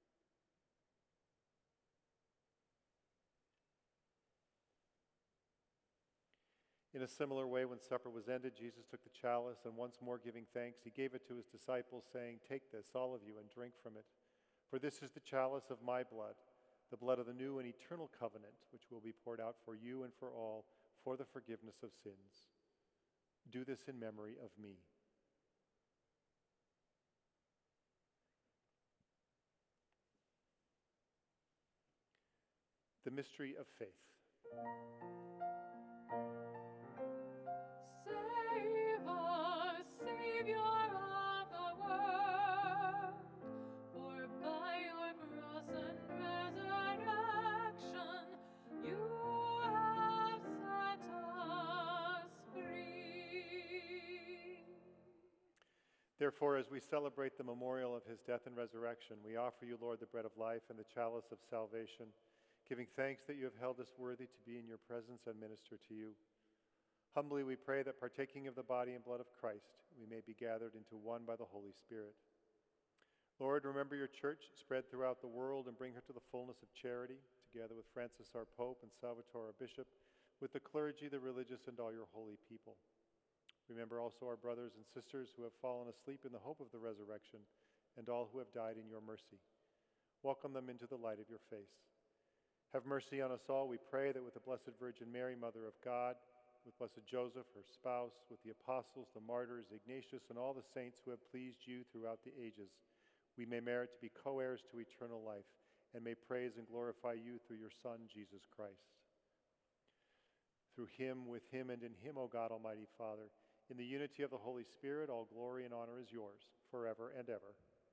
In a similar way, when supper was ended, Jesus took the chalice, and once more giving thanks, he gave it to his disciples, saying, "Take this, all of you, and drink from it. For this is the chalice of my blood, the blood of the new and eternal covenant, which will be poured out for you and for all for the forgiveness of sins. Do this in memory of me." The mystery of faith. Save us, Savior of the world, for by your cross and resurrection you have set us free. Therefore, as we celebrate the memorial of his death and resurrection, we offer you, Lord, the bread of life and the chalice of salvation, giving thanks that you have held us worthy to be in your presence and minister to you. Humbly we pray that, partaking of the body and blood of Christ, we may be gathered into one by the Holy Spirit. Lord, remember your church spread throughout the world and bring her to the fullness of charity, together with Francis our Pope and Salvatore our Bishop, with the clergy, the religious, and all your holy people. Remember also our brothers and sisters who have fallen asleep in the hope of the resurrection, and all who have died in your mercy. Welcome them into the light of your face. Have mercy on us all, we pray, that with the Blessed Virgin Mary, Mother of God, with Blessed Joseph, her spouse, with the apostles, the martyrs, Ignatius, and all the saints who have pleased you throughout the ages, we may merit to be co-heirs to eternal life, and may praise and glorify you through your Son, Jesus Christ. Through him, with him, and in him, O God, Almighty Father, in the unity of the Holy Spirit, all glory and honor is yours, forever and ever.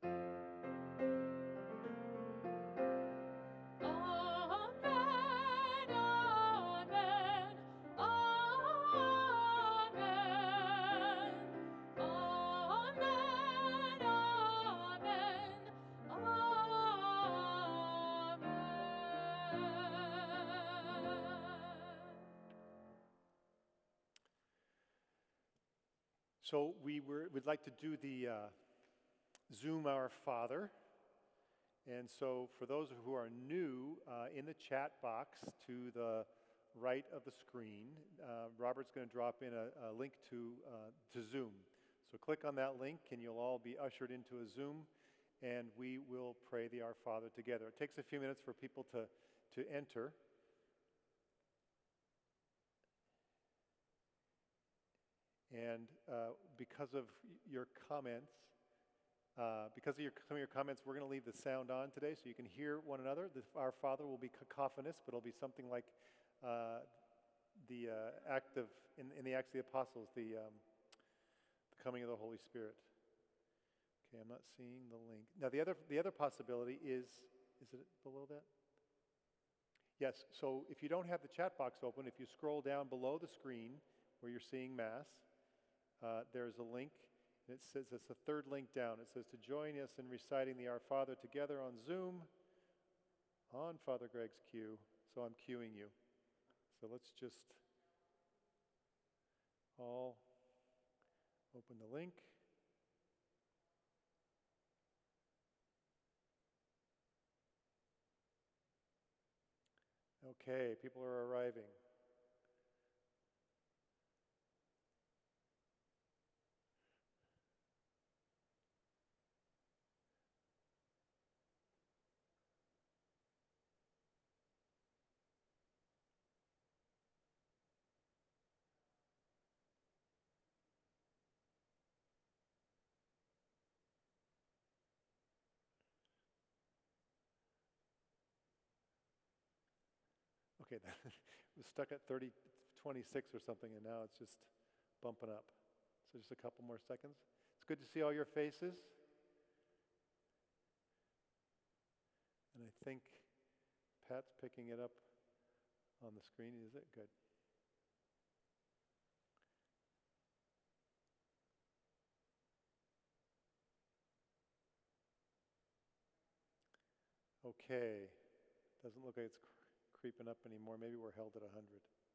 So we'd like to do the Zoom Our Father. And so for those who are new, in the chat box to the right of the screen, Robert's going to drop in a link to Zoom. So click on that link and you'll all be ushered into a Zoom. and we will pray the Our Father together. It takes a few minutes for people to enter. And because of your comments, some of your comments, we're going to leave the sound on today so you can hear one another. Our Father will be cacophonous, but it'll be something like in the Acts of the Apostles, the coming of the Holy Spirit. Okay, I'm not seeing the link. Now, the other possibility is it below that? Yes, so if you don't have the chat box open, if you scroll down below the screen where you're seeing Mass, there's a link, and it says, it's the third link down. It says to join us in reciting the Our Father together on Zoom, on Father Greg's cue. So I'm cueing you. So let's just all open the link. Okay, people are arriving. Okay, it was stuck at 26 or something, and now it's just bumping up. So just a couple more seconds. It's good to see all your faces. And I think Pat's picking it up on the screen. Is it? Good. Okay. Doesn't look like it's creeping up anymore. Maybe we're held at 100.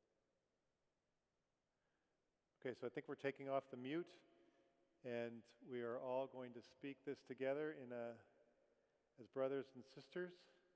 Okay, so I think we're taking off the mute, and we are all going to speak this together as brothers and sisters.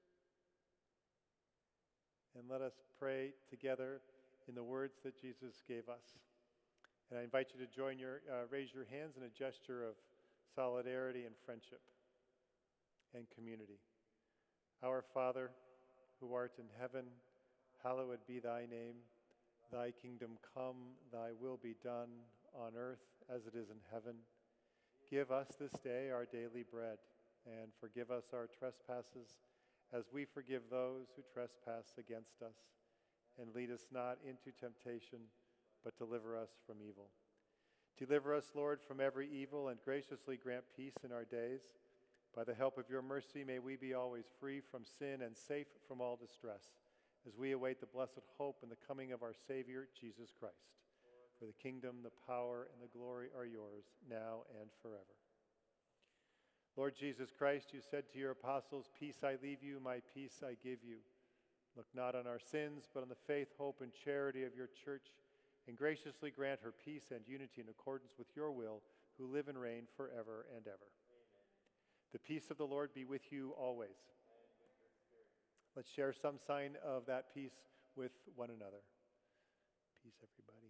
And let us pray together in the words that Jesus gave us. And I invite you to raise your hands in a gesture of solidarity and friendship and community. Our Father, who art in heaven, hallowed be thy name. Thy kingdom come, thy will be done on earth as it is in heaven. Give us this day our daily bread, and forgive us our trespasses as we forgive those who trespass against us. And lead us not into temptation, but deliver us from evil. Deliver us, Lord, from every evil, and graciously grant peace in our days. By the help of your mercy, may we be always free from sin and safe from all distress, as we await the blessed hope and the coming of our Savior, Jesus Christ. For the kingdom, the power, and the glory are yours, now and forever. Lord Jesus Christ, you said to your apostles, "Peace I leave you, my peace I give you." Look not on our sins, but on the faith, hope, and charity of your church, and graciously grant her peace and unity in accordance with your will, who live and reign forever and ever. The peace of the Lord be with you always. Let's share some sign of that peace with one another. Peace, everybody.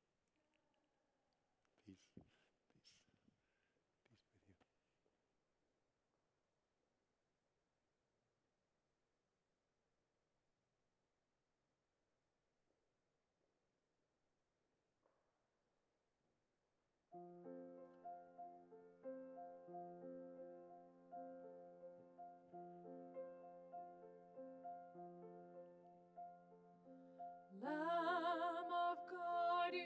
Peace. Peace. Peace with you. Lamb of God,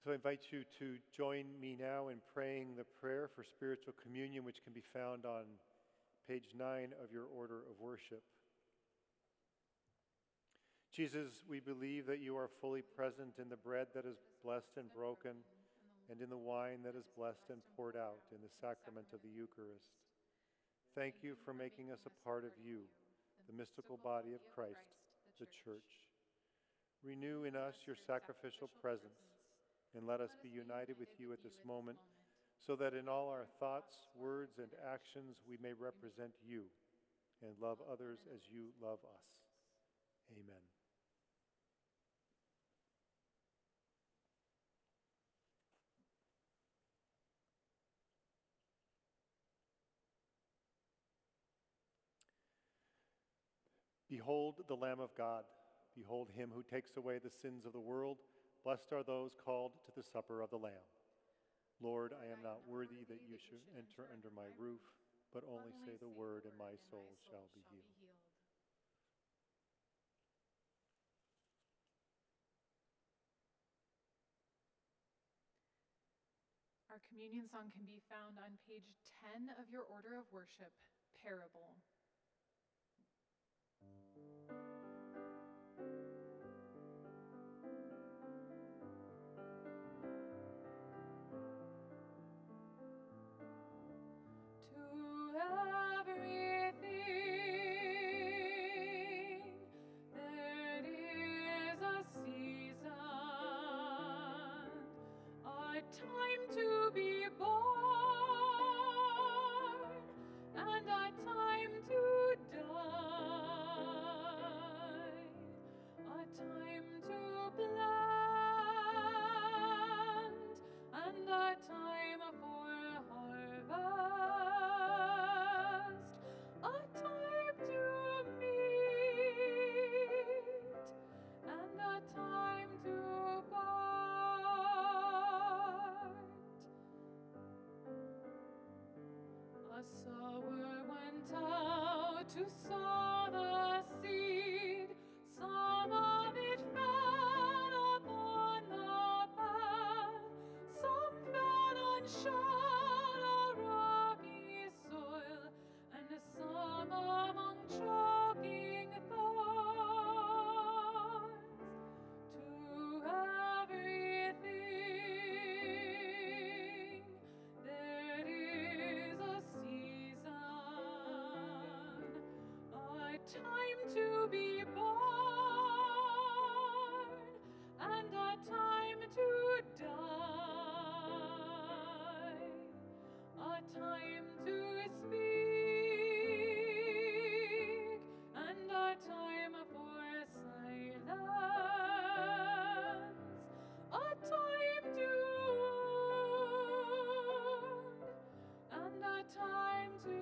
So I invite you to join me now in praying the prayer for spiritual communion, which can be found on page 9 of your order of worship. Jesus, we believe that you are fully present in the bread that is blessed and broken, and in the wine that is blessed and poured out in the sacrament of the Eucharist. Thank you for making us a part of you, the mystical body of Christ, the Church. Renew in us your sacrificial presence, and let us be united with you at this moment, so that in all our thoughts, words, and actions we may represent you and love others as you love us. Amen. Behold the Lamb of God. Behold him who takes away the sins of the world. Blessed are those called to the supper of the Lamb. Lord, I am not worthy that you should enter under my roof, but only say the word, and my soul shall be healed. Our communion song can be found on page 10 of your order of worship, Parable. To everything there is a season, a time to be born, and a time to die, a time to plant, and a time for harvest, a time to meet, and a time to part. A sower went out to sow the seed. Some of it fell upon the path. Some fell on shallow, rocky soil, and some among choking thorns. To everything there is a season, a time to be born, and a time to die, a time to speak, and a time for silence, a time to wound, and a time to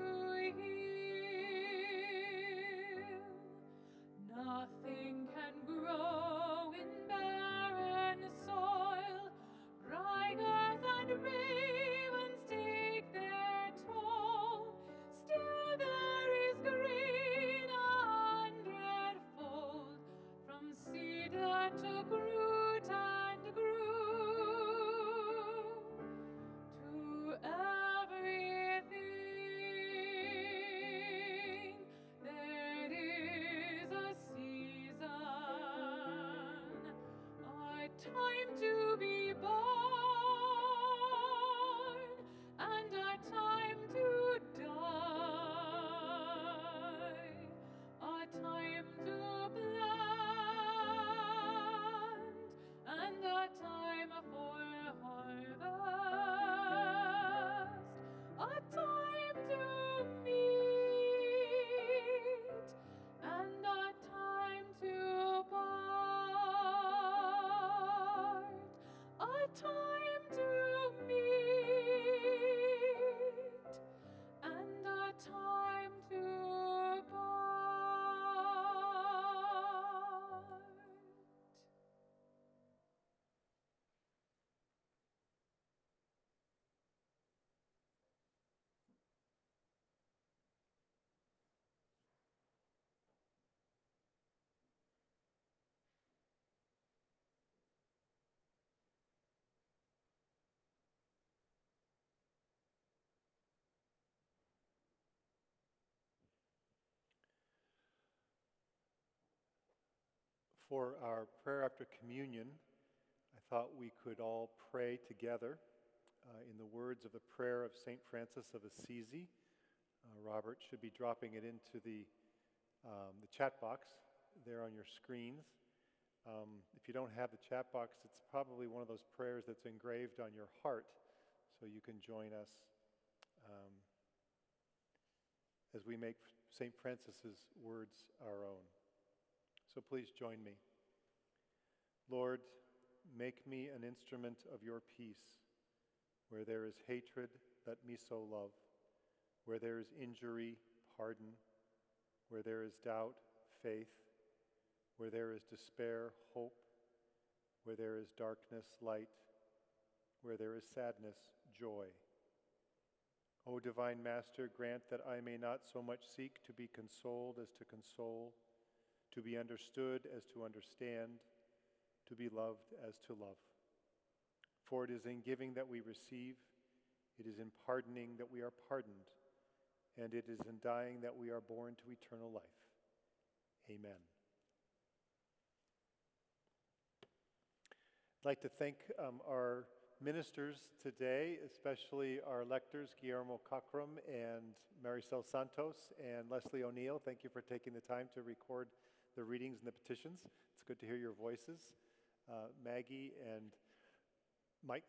heal. Nothing can grow in barren soil. Riders and ravens take their toll. Still there is grain 100-fold from seed that took root and grew. To everything there is a season, a time to be born, and a time to die, a time to plant, and a time for harvest, a time to meet, and a time to part, a time to meet, and a time to part. For our prayer after communion, I thought we could all pray together in the words of the prayer of St. Francis of Assisi. Robert should be dropping it into the chat box there on your screens. If you don't have the chat box, it's probably one of those prayers that's engraved on your heart, so you can join us as we make St. Francis's words our own. So please join me. Lord, make me an instrument of your peace. Where there is hatred, let me so love. Where there is injury, pardon. Where there is doubt, faith. Where there is despair, hope. Where there is darkness, light. Where there is sadness, joy. O divine Master, grant that I may not so much seek to be consoled as to console, to be understood as to understand, to be loved as to love. For it is in giving that we receive, it is in pardoning that we are pardoned, and it is in dying that we are born to eternal life. Amen. I'd like to thank our ministers today, especially our lectors, Guillermo Cockrum and Maricel Santos and Leslie O'Neill. Thank you for taking the time to record the readings and the petitions. It's good to hear your voices. Maggie and Mike,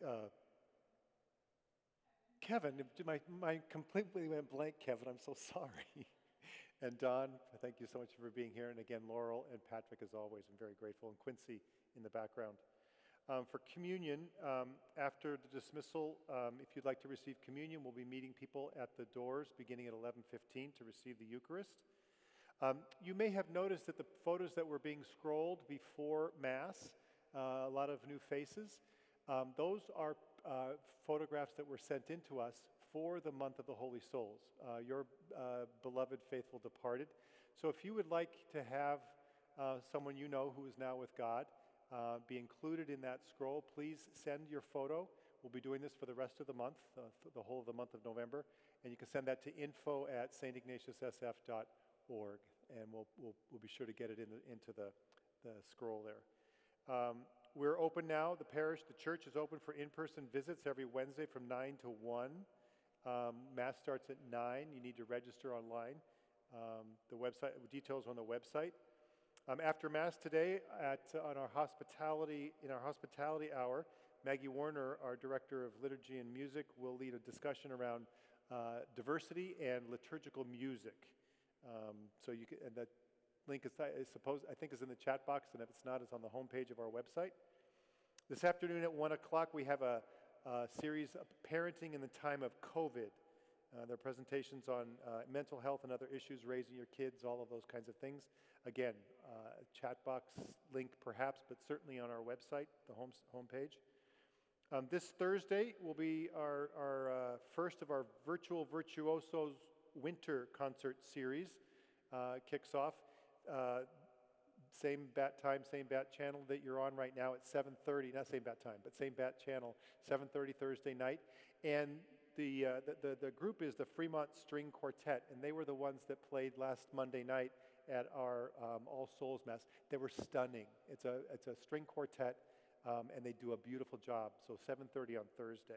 Kevin, my completely went blank, Kevin, I'm so sorry. And Don, thank you so much for being here. And again, Laurel and Patrick, as always, I'm very grateful. And Quincy in the background. For communion, after the dismissal, if you'd like to receive communion, we'll be meeting people at the doors beginning at 11:15 to receive the Eucharist. You may have noticed that the photos that were being scrolled before Mass, a lot of new faces, those are photographs that were sent in to us for the month of the Holy Souls, your beloved faithful departed. So if you would like to have someone you know who is now with God be included in that scroll, please send your photo. We'll be doing this for the rest of the month, the whole of the month of November, and you can send that to info@stignatiussf.org, and we'll be sure to get it into the scroll there. We're open now. The church is open for in-person visits every Wednesday from 9 to 1. Mass starts at 9. You need to register online. The website details on the website. After Mass today, in our hospitality hour, Maggie Warner, our Director of Liturgy and Music, will lead a discussion around diversity and liturgical music. So you can, and that link is in the chat box, and if it's not, it's on the homepage of our website. This afternoon at 1 o'clock, we have a series of Parenting in the Time of COVID. There are presentations on mental health and other issues, raising your kids, all of those kinds of things. Again, chat box link perhaps, but certainly on our website, the homepage. This Thursday will be our first of our Virtual Virtuosos Winter Concert Series. Kicks off. Same bat time, same bat channel that you're on right now at 7:30. Not same bat time, but same bat channel, 7:30 Thursday night. And the group is the Fremont String Quartet, and they were the ones that played last Monday night at our All Souls Mass. They were stunning. It's a string quartet, and they do a beautiful job. So 7:30 on Thursday.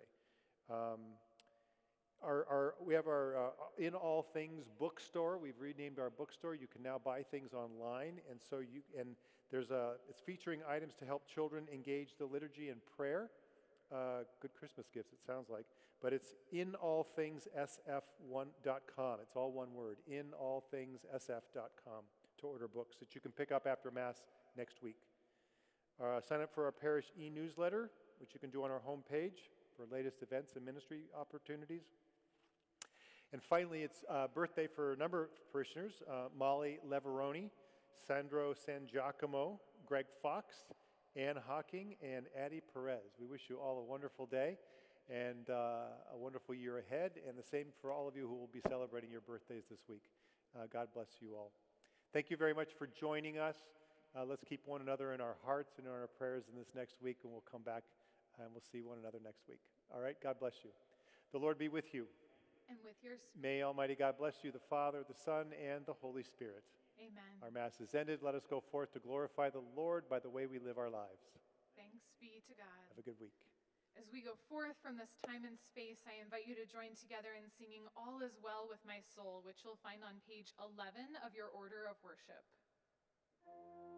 We have our In All Things bookstore. We've renamed our bookstore. You can now buy things online, and so it's featuring items to help children engage the liturgy and prayer. Good Christmas gifts, it sounds like. But it's inallthingssf1.com. It's all one word, inallthingssf.com, to order books that you can pick up after Mass next week. Sign up for our parish e-newsletter, which you can do on our homepage for latest events and ministry opportunities. And finally, it's birthday for a number of parishioners, Molly Leveroni, Sandro San Giacomo, Greg Fox, Ann Hawking, and Addie Perez. We wish you all a wonderful day and a wonderful year ahead, and the same for all of you who will be celebrating your birthdays this week. God bless you all. Thank you very much for joining us. Let's keep one another in our hearts and in our prayers in this next week, and we'll come back and we'll see one another next week. All right, God bless you. The Lord be with you. And with your spirit. May Almighty God bless you, the Father, the Son, and the Holy Spirit. Amen. Our Mass is ended. Let us go forth to glorify the Lord by the way we live our lives. Thanks be to God. Have a good week. As we go forth from this time and space, I invite you to join together in singing All Is Well With My Soul, which you'll find on page 11 of your order of worship.